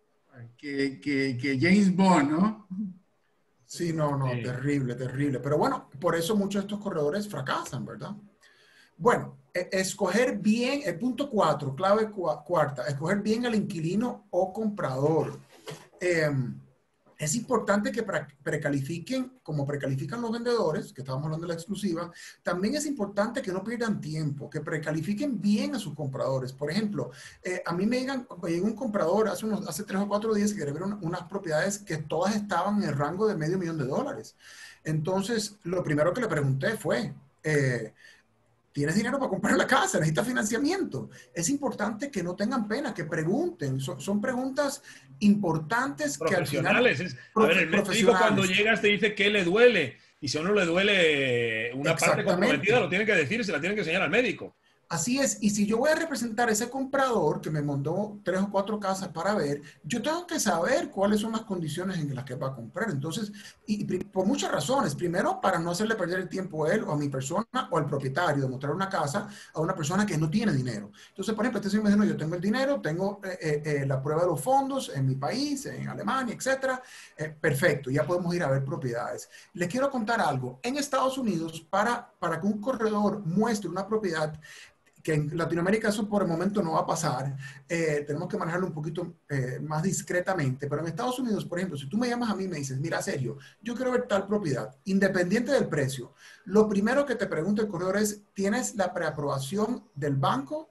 que, que, que James Bond, ¿no? sí, no, no, Sí. terrible, terrible. Pero bueno, por eso muchos de estos corredores fracasan, ¿verdad? Bueno, e- escoger bien, el punto cuatro, clave cua- cuarta, escoger bien al inquilino o comprador. Eh, Es importante que pre precalifiquen, como precalifican los vendedores, que estábamos hablando de la exclusiva. También es importante que no pierdan tiempo, que precalifiquen bien a sus compradores. Por ejemplo, eh, a mí me llegan, me llegó un comprador hace, unos, hace tres o cuatro días que quería ver un, unas propiedades que todas estaban en el rango de medio millón de dólares. Entonces, lo primero que le pregunté fue, eh, ¿tienes dinero para comprar la casa? ¿Necesitas financiamiento? Es importante que no tengan pena, que pregunten. Son, son preguntas importantes que al final... Profesionales. Es, a ver, el médico cuando llegas te dice que le duele. Y si a uno le duele una parte comprometida, lo tiene que decir, se la tiene que enseñar al médico. Así es, y si yo voy a representar a ese comprador que me mandó tres o cuatro casas para ver, yo tengo que saber cuáles son las condiciones en las que va a comprar. Entonces, y, y por muchas razones. Primero, para no hacerle perder el tiempo a él o a mi persona o al propietario de mostrar una casa a una persona que no tiene dinero. Entonces, por ejemplo, este señor me dice, no, yo tengo el dinero, tengo eh, eh, la prueba de los fondos en mi país, en Alemania, etcétera. Eh, perfecto, ya podemos ir a ver propiedades. Les quiero contar algo. En Estados Unidos, para, para que un corredor muestre una propiedad, que en Latinoamérica eso por el momento no va a pasar, eh, tenemos que manejarlo un poquito eh, más discretamente, pero en Estados Unidos, por ejemplo, si tú me llamas a mí y me dices, mira, Sergio, yo quiero ver tal propiedad, independiente del precio, lo primero que te pregunta el corredor es, ¿tienes la preaprobación del banco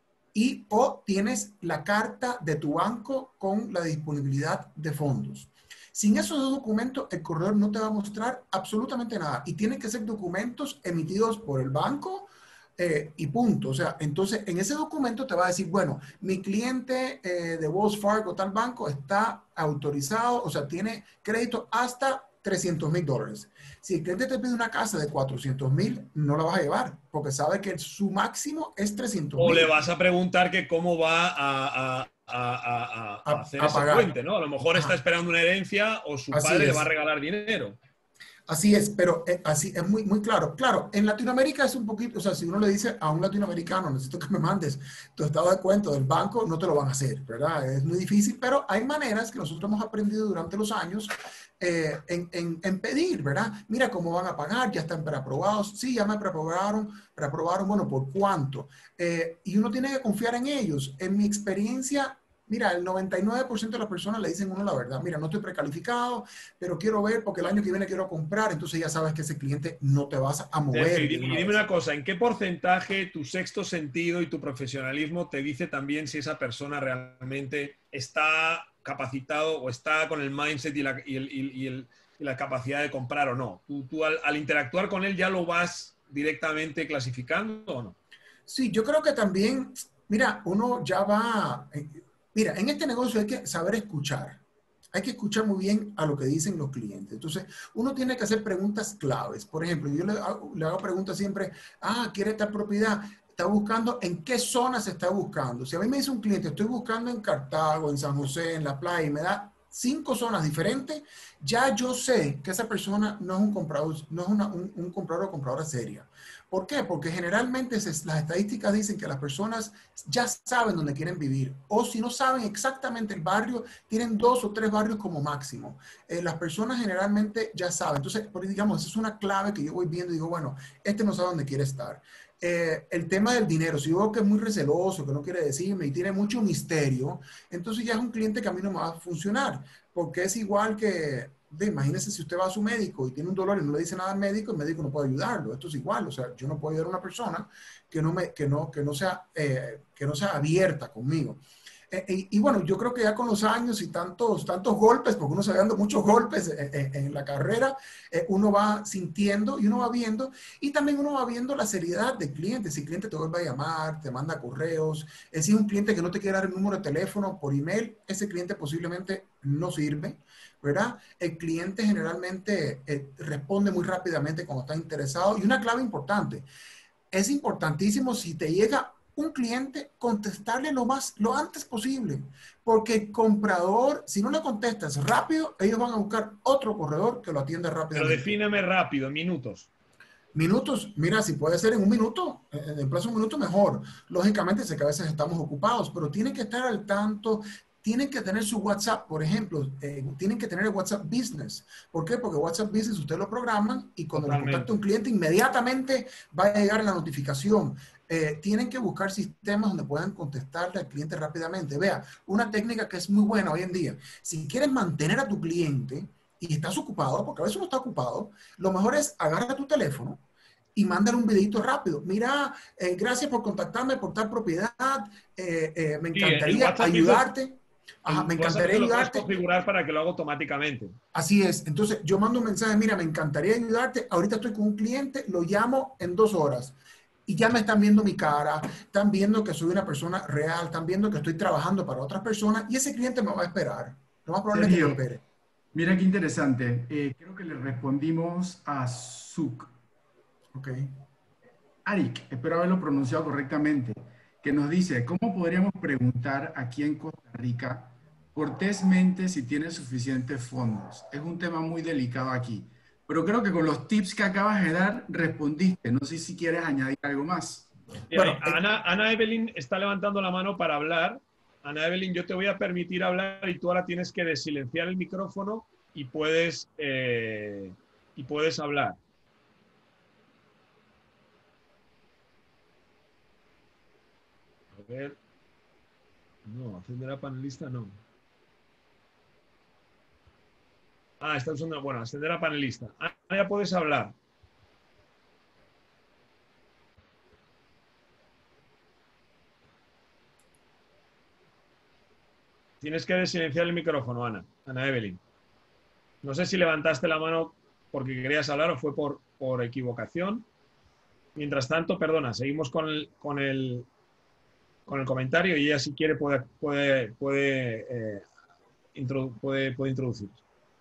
y o tienes la carta de tu banco con la disponibilidad de fondos? Sin esos dos documentos, el corredor no te va a mostrar absolutamente nada y tienen que ser documentos emitidos por el banco, Eh, y punto. O sea, entonces en ese documento te va a decir, bueno, mi cliente eh, de Wells Fargo, tal banco, está autorizado, o sea, tiene crédito hasta trescientos mil dólares. Si el cliente te pide una casa de cuatrocientos mil, no la vas a llevar, porque sabe que su máximo es trescientos mil. O le vas a preguntar que cómo va a, a, a, a, a hacer a ese pagar. puente, ¿no? A lo mejor Ajá. está esperando una herencia o su Así padre es. le va a regalar dinero. Así es, pero eh, así es muy, muy claro. Claro, en Latinoamérica es un poquito, o sea, si uno le dice a un latinoamericano, necesito que me mandes tu estado de cuenta del banco, no te lo van a hacer, ¿verdad? Es muy difícil, pero hay maneras que nosotros hemos aprendido durante los años eh, en, en, en pedir, ¿verdad? Mira cómo van a pagar, ya están preaprobados. Sí, ya me preaprobaron, preaprobaron, bueno, ¿por cuánto? Eh, y uno tiene que confiar en ellos. En mi experiencia, mira, el noventa y nueve por ciento de las personas le dicen a uno la verdad. Mira, no estoy precalificado, pero quiero ver porque el año que viene quiero comprar. Entonces ya sabes que ese cliente no te vas a mover. Y dime, dime una cosa, ¿en qué porcentaje tu sexto sentido y tu profesionalismo te dice también si esa persona realmente está capacitado o está con el mindset y la, y el, y el, y la capacidad de comprar o no? ¿Tú, tú al, al interactuar con él ya lo vas directamente clasificando o no? Sí, yo creo que también, mira, uno ya va... Mira, en este negocio hay que saber escuchar. Hay que escuchar muy bien a lo que dicen los clientes. Entonces, uno tiene que hacer preguntas claves. Por ejemplo, yo le hago, le hago preguntas siempre, ah, ¿quiere esta propiedad? Está buscando, ¿en qué zona se está buscando? Si a mí me dice un cliente, estoy buscando en Cartago, en San José, en La Playa, y me da cinco zonas diferentes, ya yo sé que esa persona no es un comprador, no es una, un, un comprador o compradora seria. ¿Por qué? Porque generalmente las estadísticas dicen que las personas ya saben dónde quieren vivir. O si no saben exactamente el barrio, tienen dos o tres barrios como máximo. Eh, las personas generalmente ya saben. Entonces, digamos, esa es una clave que yo voy viendo y digo, bueno, este no sabe dónde quiere estar. Eh, el tema del dinero, si yo veo que es muy receloso, que no quiere decirme y tiene mucho misterio, entonces ya es un cliente que a mí no me va a funcionar. Porque es igual que... De, imagínese si usted va a su médico y tiene un dolor y no le dice nada al médico, el médico no puede ayudarlo. Esto es igual, o sea, yo no puedo ayudar a una persona que no, me, que no, que no, sea, eh, que no sea abierta conmigo. Eh, y, y bueno, yo creo que ya con los años y tantos, tantos golpes, porque uno se va dando muchos golpes en, en, en la carrera, eh, uno va sintiendo y uno va viendo, y también uno va viendo la seriedad del cliente. Si el cliente te vuelve a llamar, te manda correos, eh, si es un cliente que no te quiere dar el número de teléfono por email, ese cliente posiblemente no sirve, ¿verdad? El cliente generalmente eh, responde muy rápidamente cuando está interesado. Y una clave importante, es importantísimo si te llega un cliente, contestarle lo más, lo antes posible, porque el comprador, si no le contestas rápido, ellos van a buscar otro corredor que lo atienda rápidamente. Pero defíneme rápido, minutos. Minutos, mira, si puede ser en un minuto, en plazo de un minuto mejor. Lógicamente sé que a veces estamos ocupados, pero tiene que estar al tanto. tienen que tener su WhatsApp, por ejemplo, eh, tienen que tener el WhatsApp Business. ¿Por qué? Porque WhatsApp Business ustedes lo programan y cuando le contacta un cliente inmediatamente va a llegar la notificación. Eh, tienen que buscar sistemas donde puedan contestarle al cliente rápidamente. Vea, una técnica que es muy buena hoy en día. Si quieres mantener a tu cliente y estás ocupado, porque a veces uno está ocupado, lo mejor es agarra tu teléfono y mándale un videito rápido. Mira, eh, gracias por contactarme por tal propiedad. Eh, eh, me encantaría sí, ayudarte. Ajá, me encantaría lo ayudarte. Lo puedes configurar para que lo haga automáticamente. Así es. Entonces, yo mando un mensaje, mira, me encantaría ayudarte. Ahorita estoy con un cliente, lo llamo en dos horas. Y ya me están viendo mi cara, están viendo que soy una persona real, están viendo que estoy trabajando para otras personas y ese cliente me va a esperar. Lo más probable es que me espere. Mira qué interesante. Eh, creo que le respondimos a Suk. Ok. Arik, espero haberlo pronunciado correctamente, que nos dice, ¿cómo podríamos preguntar aquí en Costa Rica cortésmente si tiene suficientes fondos? Es un tema muy delicado aquí, pero creo que con los tips que acabas de dar respondiste. No sé si quieres añadir algo más. Bueno, eh, Ana, Ana Evelyn está levantando la mano para hablar. Ana Evelyn, yo te voy a permitir hablar y tú ahora tienes que desilenciar el micrófono y puedes, eh, y puedes hablar. A ver. No, ascender a panelista no. Ah, está usando. Bueno, ascender a panelista. Ah, ya puedes hablar. Tienes que desilenciar el micrófono, Ana. Ana Evelyn. No sé si levantaste la mano porque querías hablar o fue por, por equivocación. Mientras tanto, perdona, seguimos con el, con el, con el comentario y ella si quiere puede, puede, puede, eh, introdu puede, puede introducir.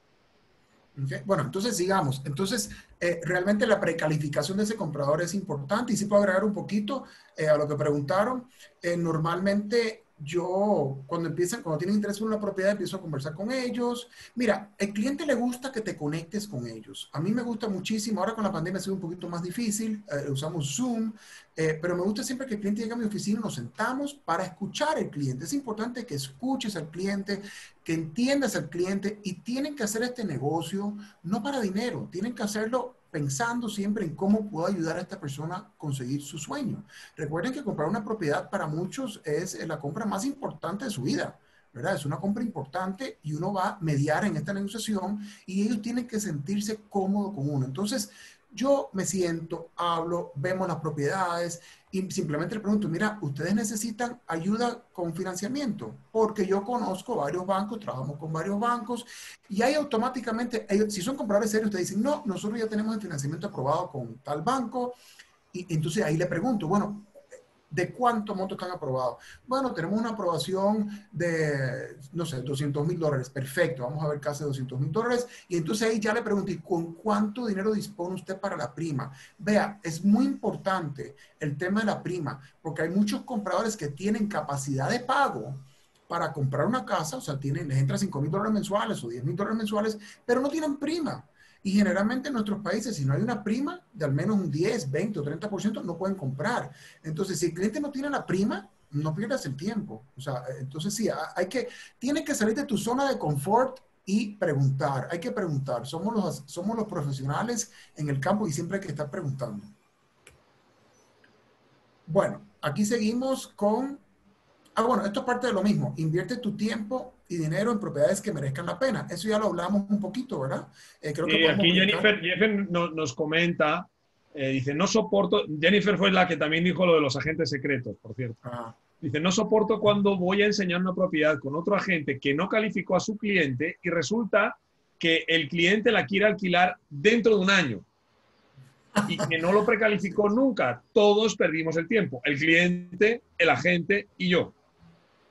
Okay. Bueno, entonces sigamos. Entonces, eh, realmente la precalificación de ese comprador es importante y si puedo agregar un poquito eh, a lo que preguntaron. Eh, normalmente yo, cuando empiezan, cuando tienen interés en una propiedad, empiezo a conversar con ellos. Mira, el cliente le gusta que te conectes con ellos. A mí me gusta muchísimo. Ahora con la pandemia ha sido un poquito más difícil. Eh, usamos Zoom, eh, pero me gusta siempre que el cliente llegue a mi oficina y nos sentamos para escuchar al cliente. Es importante que escuches al cliente, que entiendas al cliente y tienen que hacer este negocio no para dinero, tienen que hacerlo pensando siempre en cómo puedo ayudar a esta persona a conseguir su sueño. Recuerden que comprar una propiedad para muchos es la compra más importante de su vida, ¿verdad? Es una compra importante y uno va a mediar en esta negociación y ellos tienen que sentirse cómodos con uno. Entonces, yo me siento, hablo, vemos las propiedades y simplemente le pregunto, mira, ¿ustedes necesitan ayuda con financiamiento? Porque yo conozco varios bancos, trabajamos con varios bancos y ahí automáticamente, ellos, si son compradores serios, ustedes dicen, no, nosotros ya tenemos el financiamiento aprobado con tal banco y entonces ahí le pregunto, bueno, ¿de cuánto monto están aprobados? Bueno, tenemos una aprobación de, no sé, doscientos mil dólares. Perfecto, vamos a ver casi doscientos mil dólares. Y entonces ahí ya le pregunté, ¿con cuánto dinero dispone usted para la prima? Vea, es muy importante el tema de la prima, porque hay muchos compradores que tienen capacidad de pago para comprar una casa, o sea, tienen, les entra cinco mil dólares mensuales o diez mil dólares mensuales, pero no tienen prima. Y generalmente en nuestros países, si no hay una prima de al menos un diez, veinte o treinta por ciento, no pueden comprar. Entonces, si el cliente no tiene la prima, no pierdas el tiempo. O sea, entonces sí, hay que, tienes que salir de tu zona de confort y preguntar. Hay que preguntar. Somos los, somos los profesionales en el campo y siempre hay que estar preguntando. Bueno, aquí seguimos con... Ah, bueno, esto es parte de lo mismo. Invierte tu tiempo y dinero en propiedades que merezcan la pena. Eso ya lo hablamos un poquito, ¿verdad? Eh, creo sí, que aquí Jennifer, Jennifer nos, nos comenta, eh, dice, no soporto, Jennifer fue la que también dijo lo de los agentes secretos, por cierto. Ah. Dice, no soporto cuando voy a enseñar una propiedad con otro agente que no calificó a su cliente y resulta que el cliente la quiere alquilar dentro de un año y que no lo precalificó nunca. Todos perdimos el tiempo, el cliente, el agente y yo.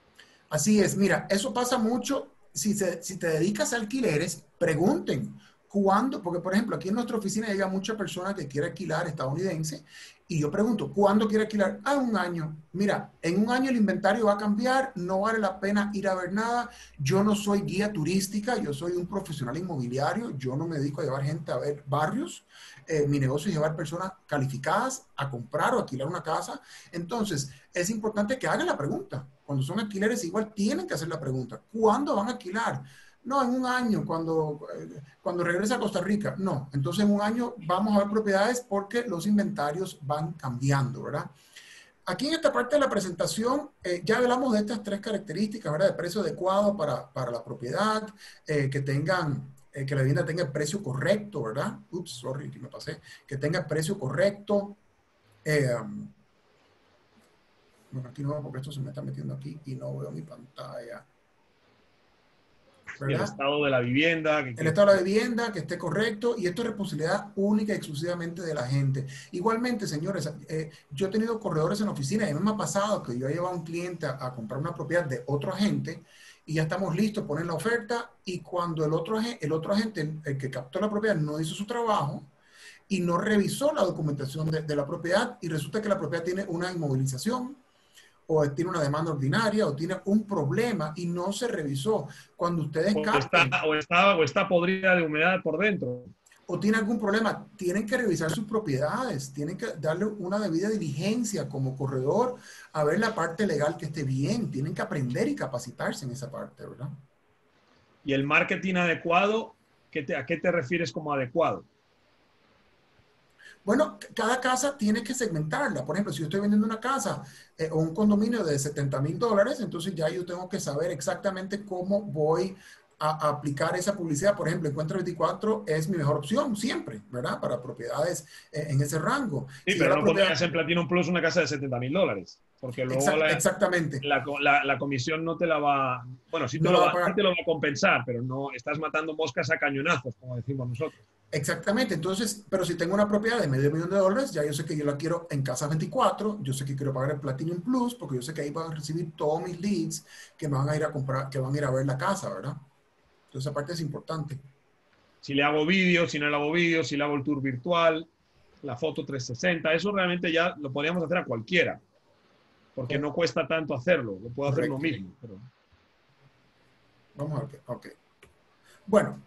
Así es, mira, eso pasa mucho. Si, se, si te dedicas a alquileres, pregunten ¿cuándo? Porque, por ejemplo, aquí en nuestra oficina llega mucha persona que quiere alquilar estadounidense y yo pregunto, ¿cuándo quiere alquilar? Ah, un año. Mira, en un año el inventario va a cambiar, no vale la pena ir a ver nada. Yo no soy guía turística, yo soy un profesional inmobiliario, yo no me dedico a llevar gente a ver barrios. Eh, mi negocio es llevar personas calificadas a comprar o alquilar una casa. Entonces, es importante que hagan la pregunta. Cuando son alquileres, igual tienen que hacer la pregunta. ¿Cuándo van a alquilar? No, en un año, cuando, cuando regrese a Costa Rica. No, entonces en un año vamos a ver propiedades porque los inventarios van cambiando, ¿verdad? Aquí en esta parte de la presentación eh, ya hablamos de estas tres características, ¿verdad? De precio adecuado para, para la propiedad, eh, que tengan, eh, que la vivienda tenga el precio correcto, ¿verdad? Ups, sorry, que me pasé. Que tenga el precio correcto. Eh, bueno, aquí no, porque esto se me está metiendo aquí y no veo mi pantalla. ¿verdad? El estado de la vivienda. Que, el estado de la vivienda, que esté correcto, y esto es responsabilidad única y exclusivamente de la gente. Igualmente, señores, eh, yo he tenido corredores en la oficina y a mí me ha pasado que yo he llevado a un cliente a, a comprar una propiedad de otro agente y ya estamos listos, ponen la oferta, y cuando el otro, el otro agente, el que captó la propiedad, no hizo su trabajo y no revisó la documentación de, de la propiedad, y resulta que la propiedad tiene una inmovilización, o tiene una demanda ordinaria, o tiene un problema y no se revisó. Cuando ustedes o capten, está, o, está, o está podrida de humedad por dentro, o tiene algún problema, tienen que revisar sus propiedades, tienen que darle una debida diligencia como corredor a ver la parte legal que esté bien, tienen que aprender y capacitarse en esa parte, ¿verdad? Y el marketing adecuado, ¿qué te, ¿a qué te refieres como adecuado? Bueno, cada casa tiene que segmentarla. Por ejemplo, si yo estoy vendiendo una casa eh, o un condominio de setenta mil dólares, entonces ya yo tengo que saber exactamente cómo voy a, a aplicar esa publicidad. Por ejemplo, Encuentro veinticuatro es mi mejor opción siempre, ¿verdad? Para propiedades eh, en ese rango. Sí, si pero no propiedad... pondrías en Platinum Plus una casa de setenta mil dólares, porque luego Exact, la, exactamente. La, la, la comisión no te la va, bueno, sí te, no lo va, va sí te lo va a compensar, pero no estás matando moscas a cañonazos, como decimos nosotros. Exactamente, entonces, pero si tengo una propiedad de medio millón de dólares, ya yo sé que yo la quiero en Casa veinticuatro, yo sé que quiero pagar el Platinum Plus, porque yo sé que ahí van a recibir todos mis leads que me van a ir a comprar, que van a ir a ver la casa, ¿verdad? Entonces, esa parte es importante. Si le hago vídeo, si no le hago vídeo, si le hago el tour virtual, la foto trescientos sesenta, eso realmente ya lo podríamos hacer a cualquiera, porque no cuesta tanto hacerlo, lo puedo Correcto. hacer uno mismo. Pero... Vamos a ver, ok. Bueno.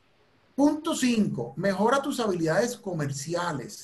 Punto cinco, mejora tus habilidades comerciales.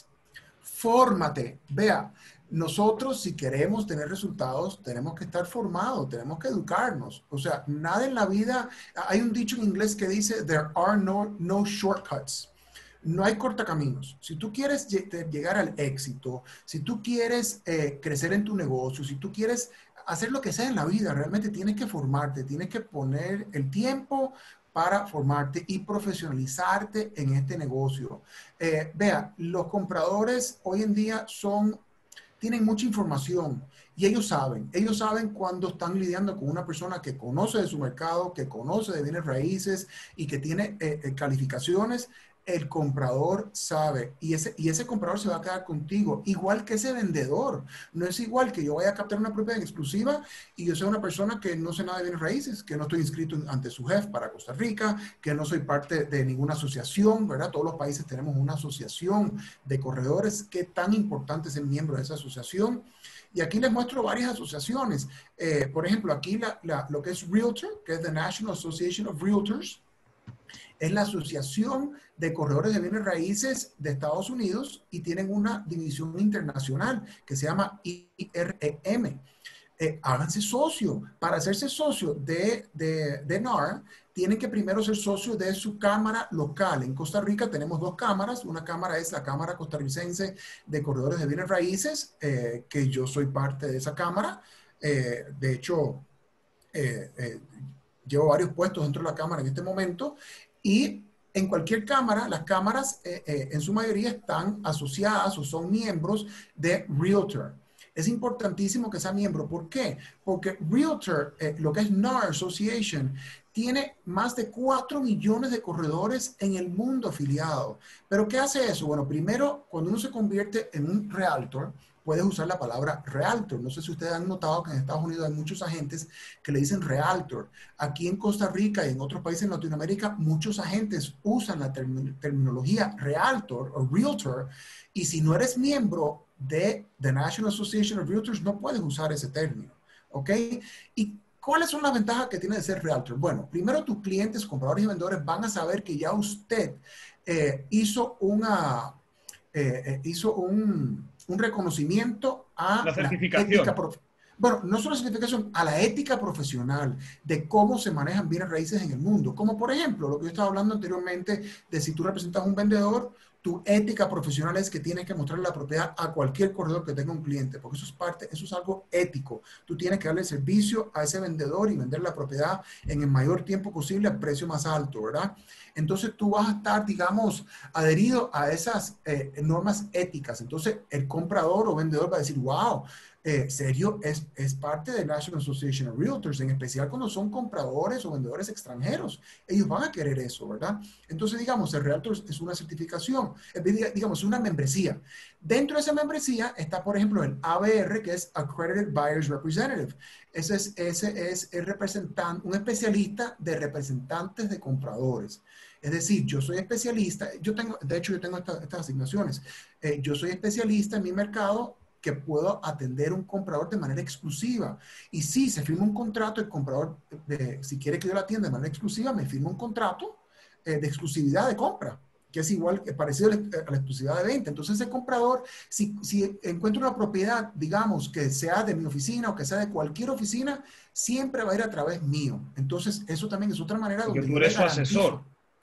Fórmate. Vea, nosotros si queremos tener resultados, tenemos que estar formados, tenemos que educarnos. O sea, nada en la vida, hay un dicho en inglés que dice, there are no, no shortcuts. No hay cortacaminos. Si tú quieres llegar al éxito, si tú quieres eh, crecer en tu negocio, si tú quieres hacer lo que sea en la vida, realmente tienes que formarte, tienes que poner el tiempo para formarte y profesionalizarte en este negocio. Eh, vea, los compradores hoy en día son, tienen mucha información y ellos saben, ellos saben cuando están lidiando con una persona que conoce de su mercado, que conoce de bienes raíces y que tiene eh, eh, calificaciones. El comprador sabe y ese, y ese comprador se va a quedar contigo, igual que ese vendedor. No es igual que yo vaya a captar una propiedad exclusiva y yo sea una persona que no sé nada de bienes raíces, que no estoy inscrito ante su jefe para Costa Rica, que no soy parte de ninguna asociación, ¿verdad? Todos los países tenemos una asociación de corredores. Qué tan importante es ser miembro de esa asociación. Y aquí les muestro varias asociaciones. Eh, por ejemplo, aquí la, la, lo que es Realtor, que es the National Association of Realtors, es la Asociación de Corredores de Bienes Raíces de Estados Unidos y tienen una división internacional que se llama I R E M. Eh, háganse socio. Para hacerse socio de, de, de N A R, tienen que primero ser socio de su cámara local. En Costa Rica tenemos dos cámaras. Una cámara es la Cámara Costarricense de Corredores de Bienes Raíces, eh, que yo soy parte de esa cámara. Eh, de hecho, eh, eh, llevo varios puestos dentro de la cámara en este momento. Y en cualquier cámara, las cámaras eh, eh, en su mayoría están asociadas o son miembros de Realtor. Es importantísimo que sea miembro. ¿Por qué? Porque Realtor, eh, lo que es N A R Association, tiene más de cuatro millones de corredores en el mundo afiliado. ¿Pero qué hace eso? Bueno, primero, cuando uno se convierte en un Realtor, puedes usar la palabra realtor. No sé si ustedes han notado que en Estados Unidos hay muchos agentes que le dicen realtor. Aquí en Costa Rica y en otros países en Latinoamérica, muchos agentes usan la term terminología realtor o realtor, y si no eres miembro de The National Association of Realtors, no puedes usar ese término, ¿ok? Y ¿cuáles son las ventajas que tiene de ser realtor? Bueno, primero tus clientes, compradores y vendedores van a saber que ya usted eh, hizo, una, eh, eh, hizo un, un reconocimiento a La la certificación. ética profesional. Bueno, no solo certificación, a la ética profesional de cómo se manejan bienes raíces en el mundo. Como por ejemplo, lo que yo estaba hablando anteriormente de si tú representas a un vendedor, tu ética profesional es que tienes que mostrarle la propiedad a cualquier corredor que tenga un cliente, porque eso es parte, eso es algo ético. Tú tienes que darle servicio a ese vendedor y vender la propiedad en el mayor tiempo posible al precio más alto, ¿verdad? Entonces tú vas a estar, digamos, adherido a esas eh, normas éticas. Entonces el comprador o vendedor va a decir, wow, Eh, serio, es, es parte de National Association of Realtors, en especial cuando son compradores o vendedores extranjeros. Ellos van a querer eso, ¿verdad? Entonces, digamos, el Realtor es una certificación, es, digamos, una membresía. Dentro de esa membresía está, por ejemplo, el A B R, que es Accredited Buyers Representative. Ese es, ese es el representante, un especialista de representantes de compradores. Es decir, yo soy especialista, yo tengo, de hecho, yo tengo esta, estas asignaciones. Eh, yo soy especialista en mi mercado que puedo atender un comprador de manera exclusiva. Y si se firma un contrato, el comprador, eh, si quiere que yo la atienda de manera exclusiva, me firma un contrato eh, de exclusividad de compra, que es igual, que parecido a la exclusividad de venta. Entonces, ese comprador, si, si encuentra una propiedad, digamos, que sea de mi oficina o que sea de cualquier oficina, siempre va a ir a través mío. Entonces, eso también es otra manera Porque donde tú yo le eres su garantizo. asesor.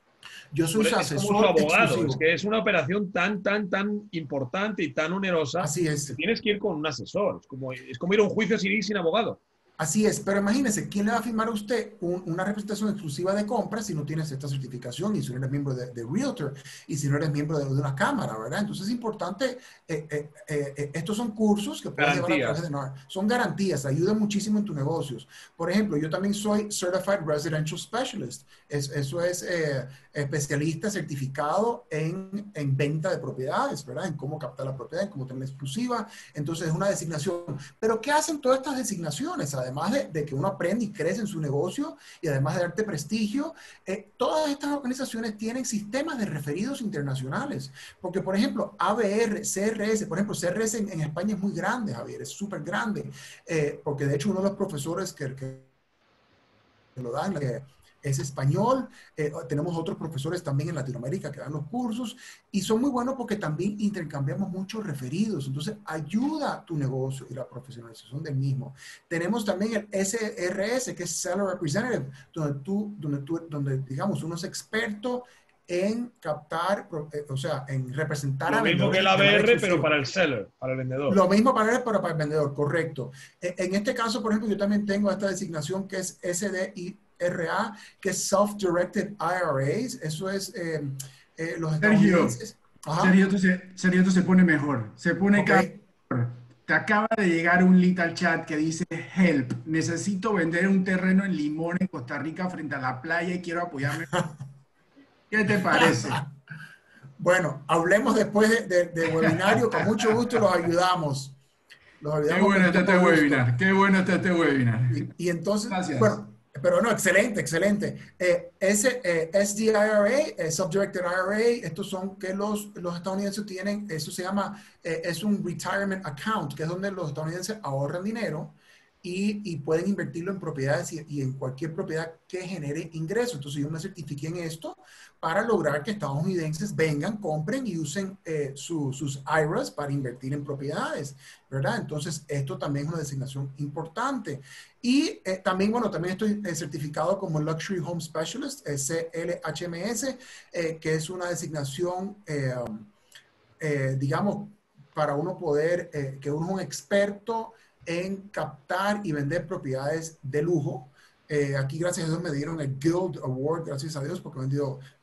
Yo soy su Es como su asesor abogado. exclusivo. Es que es una operación tan, tan, tan importante y tan onerosa Así es. que tienes que ir con un asesor. Es como, es como ir a un juicio sin ir sin abogado. Así es, pero imagínese, ¿quién le va a firmar a usted un, una representación exclusiva de compra si no tienes esta certificación y si no eres miembro de, de Realtor y si no eres miembro de, de una cámara, ¿verdad? Entonces es importante, eh, eh, eh, estos son cursos que puedes llevar a través de N A R. Son garantías, ayudan muchísimo en tus negocios. Por ejemplo, yo también soy Certified Residential Specialist. Es, eso es eh, especialista certificado en, en venta de propiedades, ¿verdad? En cómo captar la propiedad, en cómo tenerla exclusiva. Entonces es una designación. Pero ¿qué hacen todas estas designaciones? Además de, de que uno aprende y crece en su negocio y además de darte prestigio, eh, todas estas organizaciones tienen sistemas de referidos internacionales. Porque, por ejemplo, A B R, C R S, por ejemplo, C R S en, en España es muy grande, Javier, es súper grande. Eh, porque de hecho uno de los profesores que, que lo dan, que es español, eh, tenemos otros profesores también en Latinoamérica que dan los cursos y son muy buenos porque también intercambiamos muchos referidos, entonces ayuda a tu negocio y la profesionalización del mismo. Tenemos también el S R S, que es Seller Representative, donde tú, donde tú, donde digamos, uno es experto en captar, eh, o sea, en representar Lo a mismo que el A B R, pero para el seller, para el vendedor. Lo mismo para él, pero para el vendedor, correcto. En este caso, por ejemplo, yo también tengo esta designación que es S D I R A, que es Self-Directed I R As. Eso es eh, eh, los estadounidenses. Sergio, Sergio, Sergio se pone mejor. Se pone okay. cada vez mejor. Te acaba de llegar un link al chat que dice, help, necesito vender un terreno en Limón, en Costa Rica, frente a la playa y quiero apoyarme. ¿Qué te parece? Bueno, hablemos después de, de, de webinario, con mucho gusto los ayudamos. Los ayudamos qué bueno está este webinar, qué bueno está este webinar. Y, y entonces, Gracias. Bueno, pero no, excelente, excelente. Eh, ese eh, S D I R A, eh, Subdirected I R A, estos son que los, los estadounidenses tienen, eso se llama, eh, es un retirement account, que es donde los estadounidenses ahorran dinero y, y pueden invertirlo en propiedades y, y en cualquier propiedad que genere ingresos. Entonces yo me certifiqué en esto para lograr que estadounidenses vengan, compren y usen eh, su, sus I R As para invertir en propiedades, ¿verdad? Entonces esto también es una designación importante. Y eh, también, bueno, también estoy eh, certificado como Luxury Home Specialist, eh, C L H M S, eh, que es una designación, eh, eh, digamos, para uno poder, eh, que uno es un experto en captar y vender propiedades de lujo. Eh, aquí, gracias a Dios, me dieron el Guild Award, gracias a Dios, porque he vendido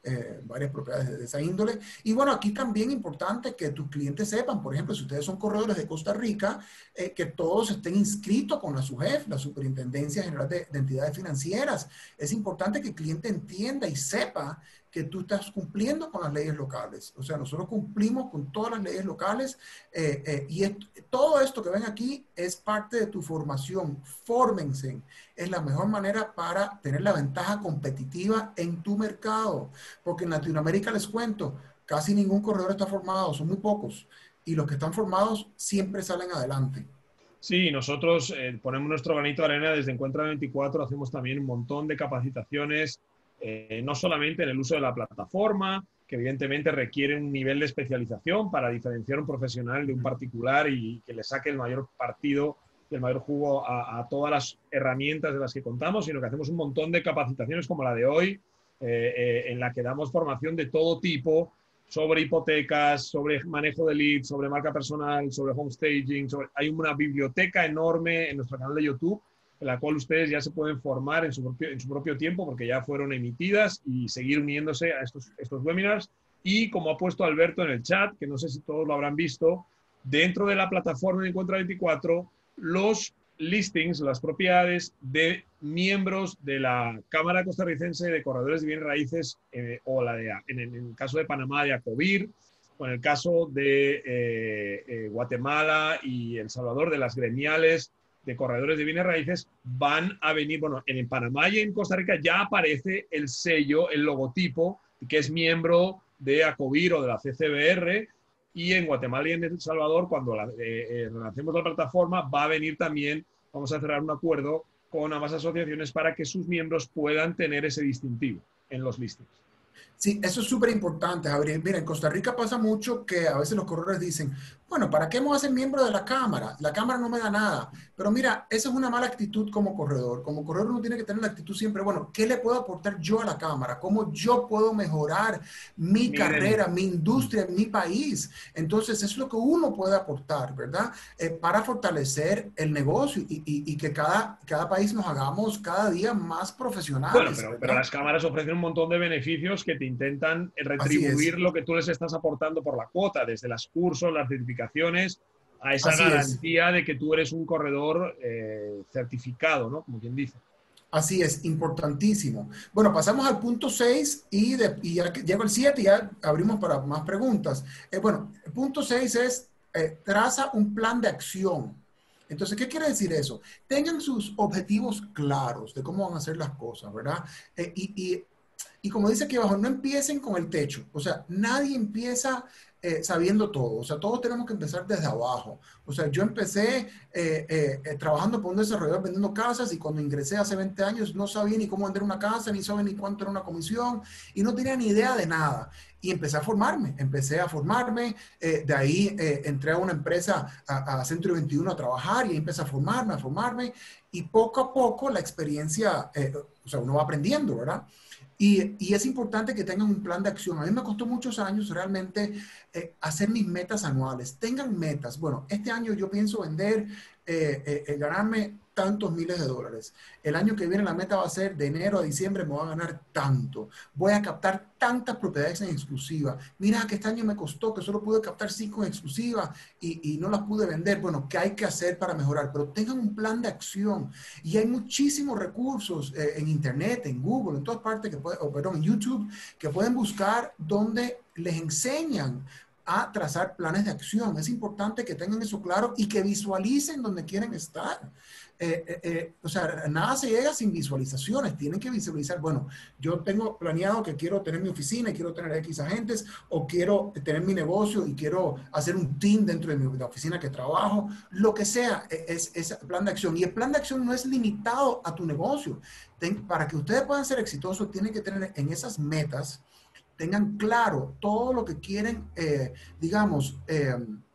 eh, varias propiedades de, de esa índole. Y bueno, aquí también importante que tus clientes sepan, por ejemplo, si ustedes son corredores de Costa Rica, eh, que todos estén inscritos con la SUGEF, la Superintendencia General de, de Entidades Financieras. Es importante que el cliente entienda y sepa que tú estás cumpliendo con las leyes locales. O sea, nosotros cumplimos con todas las leyes locales eh, eh, y esto, todo esto que ven aquí es parte de tu formación. Fórmense. Es la mejor manera para tener la ventaja competitiva en tu mercado. Porque en Latinoamérica, les cuento, casi ningún corredor está formado, son muy pocos. Y los que están formados siempre salen adelante. Sí, nosotros eh, ponemos nuestro granito de arena desde Encuentra veinticuatro, hacemos también un montón de capacitaciones, eh, no solamente en el uso de la plataforma, que evidentemente requiere un nivel de especialización para diferenciar un profesional de un particular y que le saque el mayor partido y el mayor jugo a, a todas las herramientas de las que contamos, sino que hacemos un montón de capacitaciones como la de hoy, eh, eh, en la que damos formación de todo tipo, sobre hipotecas, sobre manejo de leads, sobre marca personal, sobre home staging. Sobre... Hay una biblioteca enorme en nuestro canal de YouTube en la cual ustedes ya se pueden formar en su propio, en su propio tiempo porque ya fueron emitidas y seguir uniéndose a estos, estos webinars. Y como ha puesto Alberto en el chat, que no sé si todos lo habrán visto, dentro de la plataforma de Encuentra veinticuatro, los listings, las propiedades de miembros de la Cámara Costarricense de Corredores de Bienes Raíces, eh, o la de, en, el, en el caso de Panamá, de ACOBIR, o en el caso de eh, eh, Guatemala y El Salvador, de las gremiales de corredores de bienes raíces, van a venir, bueno, en, en Panamá y en Costa Rica ya aparece el sello, el logotipo, que es miembro de ACOBIR o de la C C B R, y en Guatemala y en El Salvador, cuando la, eh, eh, lancemos la plataforma, va a venir también, vamos a cerrar un acuerdo con ambas asociaciones para que sus miembros puedan tener ese distintivo en los listings. Sí, eso es súper importante, Javier. Mira, en Costa Rica pasa mucho que a veces los corredores dicen, bueno, ¿para qué me voy a ser miembro de la Cámara? La Cámara no me da nada. Pero mira, esa es una mala actitud como corredor. Como corredor uno tiene que tener la actitud siempre, bueno, ¿qué le puedo aportar yo a la Cámara? ¿Cómo yo puedo mejorar mi Miren. carrera, mi industria, mi país? Entonces, es lo que uno puede aportar, ¿verdad? Eh, para fortalecer el negocio y, y, y que cada, cada país nos hagamos cada día más profesionales. Bueno, pero, pero las cámaras ofrecen un montón de beneficios que te intentan retribuir lo que tú les estás aportando por la cuota, desde los cursos, las certificaciones, a esa Así garantía es. de que tú eres un corredor eh, certificado, ¿no? Como quien dice. Así es, importantísimo. Bueno, pasamos al punto seis y, de, y ya llego al siete y ya abrimos para más preguntas. Eh, bueno, el punto seis es, eh, traza un plan de acción. Entonces, ¿qué quiere decir eso? Tengan sus objetivos claros de cómo van a hacer las cosas, ¿verdad? Eh, y, y, y como dice aquí abajo, no empiecen con el techo. O sea, nadie empieza eh, sabiendo todo. O sea, todos tenemos que empezar desde abajo. O sea, yo empecé eh, eh, eh, trabajando por un desarrollador vendiendo casas y cuando ingresé hace veinte años no sabía ni cómo vender una casa, ni sabía ni cuánto era una comisión y no tenía ni idea de nada. Y empecé a formarme, empecé a formarme, eh, de ahí eh, entré a una empresa, a, a Centro veintiuno a trabajar y empecé a formarme, a formarme y poco a poco la experiencia, eh, o sea, uno va aprendiendo, ¿verdad? Y, y es importante que tengan un plan de acción. A mí me costó muchos años realmente eh, hacer mis metas anuales. Tengan metas. Bueno, este año yo pienso vender, eh, eh, ganarme tantos miles de dólares. El año que viene la meta va a ser de enero a diciembre me voy a ganar tanto. Voy a captar tantas propiedades en exclusiva. Mira que este año me costó que solo pude captar cinco en exclusiva y, y no las pude vender. Bueno, ¿qué hay que hacer para mejorar? Pero tengan un plan de acción. Y hay muchísimos recursos eh, en internet, en Google, en todas partes, que puede, o perdón, en YouTube, que pueden buscar donde les enseñan a trazar planes de acción. Es importante que tengan eso claro y que visualicen donde quieren estar. Eh, eh, eh, o sea, nada se llega sin visualizaciones, tienen que visualizar, bueno, yo tengo planeado que quiero tener mi oficina y quiero tener X agentes, o quiero tener mi negocio y quiero hacer un team dentro de mi, la oficina que trabajo, lo que sea, es, es plan de acción. Y el plan de acción no es limitado a tu negocio. Ten, para que ustedes puedan ser exitosos, tienen que tener en esas metas, tengan claro todo lo que quieren, eh, digamos, eh,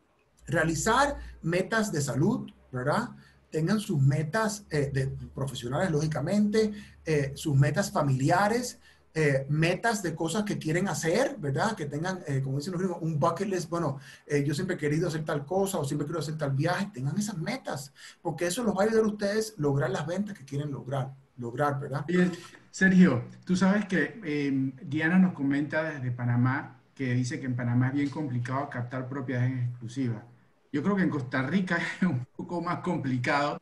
realizar, metas de salud, ¿verdad? Tengan sus metas eh, de profesionales, lógicamente, eh, sus metas familiares, eh, metas de cosas que quieren hacer, ¿verdad? Que tengan, eh, como dicen los gringos, un bucket list. Bueno, eh, yo siempre he querido hacer tal cosa o siempre quiero hacer tal viaje. Tengan esas metas, porque eso los va a ayudar a ustedes a lograr las ventas que quieren lograr. lograr, ¿verdad? Oye, Sergio, tú sabes que eh, Diana nos comenta desde Panamá que dice que en Panamá es bien complicado captar propiedades exclusivas. Yo creo que en Costa Rica es un poco más complicado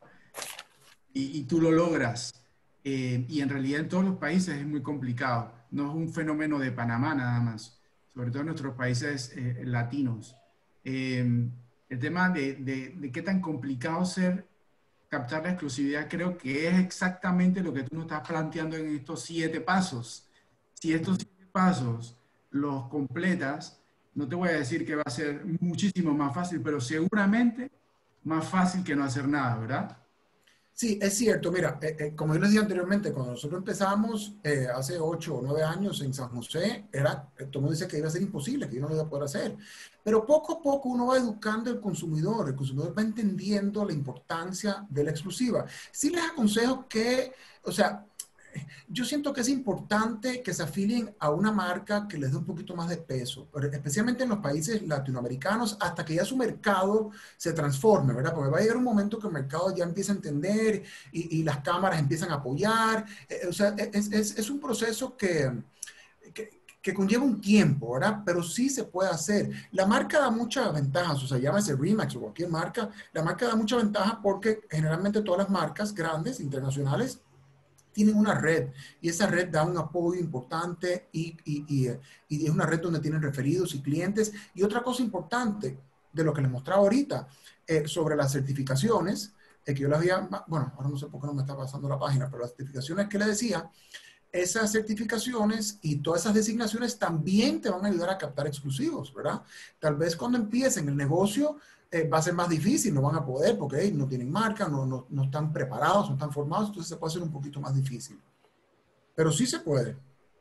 y, y tú lo logras. Eh, y en realidad en todos los países es muy complicado. No es un fenómeno de Panamá nada más, sobre todo en nuestros países eh, latinos. Eh, el tema de, de, de qué tan complicado ser captar la exclusividad creo que es exactamente lo que tú nos estás planteando en estos siete pasos. Si estos siete pasos los completas, no te voy a decir que va a ser muchísimo más fácil, pero seguramente más fácil que no hacer nada, ¿verdad? Sí, es cierto. Mira, eh, eh, como yo les dije anteriormente, cuando nosotros empezamos eh, hace ocho o nueve años en San José, era, eh, todo el mundo dice que iba a ser imposible, que yo no lo iba a poder hacer. Pero poco a poco uno va educando al consumidor, el consumidor va entendiendo la importancia de la exclusiva. Sí les aconsejo que, o sea, yo siento que es importante que se afilien a una marca que les dé un poquito más de peso, especialmente en los países latinoamericanos, hasta que ya su mercado se transforme, ¿verdad? Porque va a llegar un momento que el mercado ya empieza a entender y, y las cámaras empiezan a apoyar. Eh, o sea, es, es, es un proceso que, que, que conlleva un tiempo, ¿verdad? Pero sí se puede hacer. La marca da muchas ventajas, o sea, llámese RE/MAX o cualquier marca, la marca da muchas ventajas porque generalmente todas las marcas grandes, internacionales, tienen una red y esa red da un apoyo importante y, y, y, y es una red donde tienen referidos y clientes. Y otra cosa importante de lo que les mostraba ahorita eh, sobre las certificaciones, eh, que yo las había, bueno, ahora no sé por qué no me está pasando la página, pero las certificaciones que le decía, esas certificaciones y todas esas designaciones también te van a ayudar a captar exclusivos, ¿verdad? Tal vez cuando empiecen el negocio eh, va a ser más difícil, no van a poder porque hey, no tienen marca, no, no, no están preparados, no están formados, entonces se puede hacer un poquito más difícil. Pero sí se puede.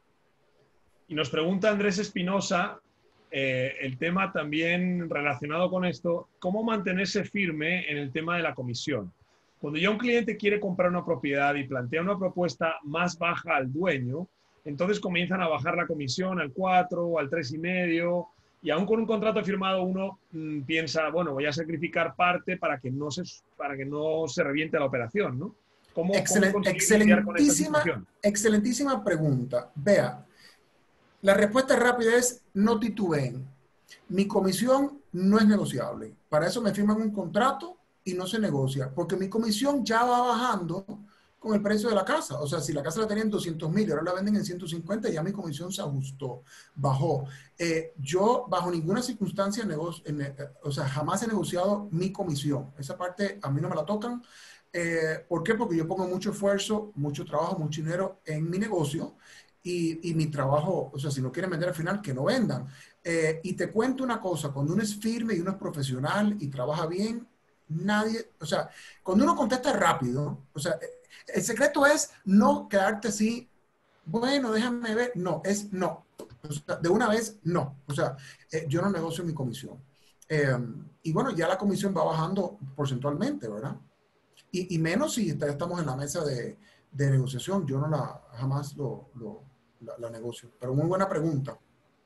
Y nos pregunta Andrés Espinosa, eh, el tema también relacionado con esto, ¿cómo mantenerse firme en el tema de la comisión? Cuando ya un cliente quiere comprar una propiedad y plantea una propuesta más baja al dueño, entonces comienzan a bajar la comisión al cuatro o al tres y medio, y aún con un contrato firmado uno mmm, piensa, bueno, voy a sacrificar parte para que no se, para que no se reviente la operación, ¿no? ¿Cómo, Excelent, cómo conseguir lidiar con esta excelentísima, situación? excelentísima pregunta. Vea, la respuesta rápida es no titubeen. Mi comisión no es negociable. Para eso me firman un contrato y no se negocia, porque mi comisión ya va bajando con el precio de la casa. O sea, si la casa la tenían doscientos mil y ahora la venden en ciento cincuenta, ya mi comisión se ajustó, bajó. Eh, yo, bajo ninguna circunstancia, negocio, eh, o sea, jamás he negociado mi comisión. Esa parte a mí no me la tocan. Eh, ¿Por qué? Porque yo pongo mucho esfuerzo, mucho trabajo, mucho dinero en mi negocio y, y mi trabajo, o sea, si no quieren vender al final, que no vendan. Eh, y te cuento una cosa, cuando uno es firme y uno es profesional y trabaja bien, nadie, o sea, cuando uno contesta rápido, o sea, el secreto es no quedarte así, bueno, déjame ver, no, es no, o sea, de una vez no, o sea, eh, yo no negocio mi comisión. Eh, y bueno, ya la comisión va bajando porcentualmente, ¿verdad? Y, y menos si está, estamos en la mesa de, de negociación, yo no la, jamás lo, lo la, la negocio, pero muy buena pregunta.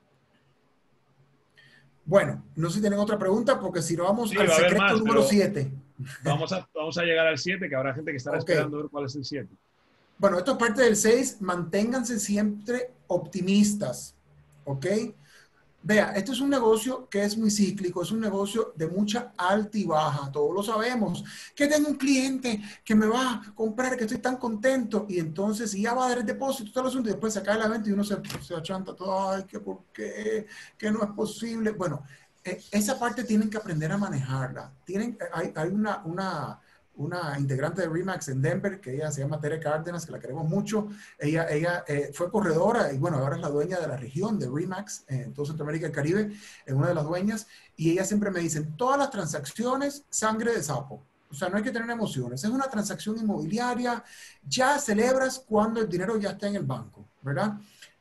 Bueno, no sé si tienen otra pregunta, porque si no vamos Sí, al va a haber secreto más, número pero siete. vamos a, vamos a llegar al siete, que habrá gente que estará Ok. esperando ver cuál es el siete. Bueno, esto es parte del seis. Manténganse siempre optimistas. ¿Ok? Vea, esto es un negocio que es muy cíclico, es un negocio de mucha alta y baja, todos lo sabemos. Que tengo un cliente que me va a comprar, que estoy tan contento, y entonces ya va a dar el depósito, todo el asunto, y después se cae la venta y uno se, se achanta todo, ay, que por qué, que no es posible. Bueno, eh, esa parte tienen que aprender a manejarla. Tienen, hay, hay una, una, una integrante de RE/MAX en Denver, que ella se llama Tere Cárdenas, que la queremos mucho. Ella, ella eh, fue corredora y bueno, ahora es la dueña de la región de RE/MAX eh, en toda Centroamérica y el Caribe, es una de las dueñas, y ella siempre me dice, todas las transacciones, sangre de sapo. O sea, no hay que tener emociones. Es una transacción inmobiliaria, ya celebras cuando el dinero ya está en el banco, ¿verdad?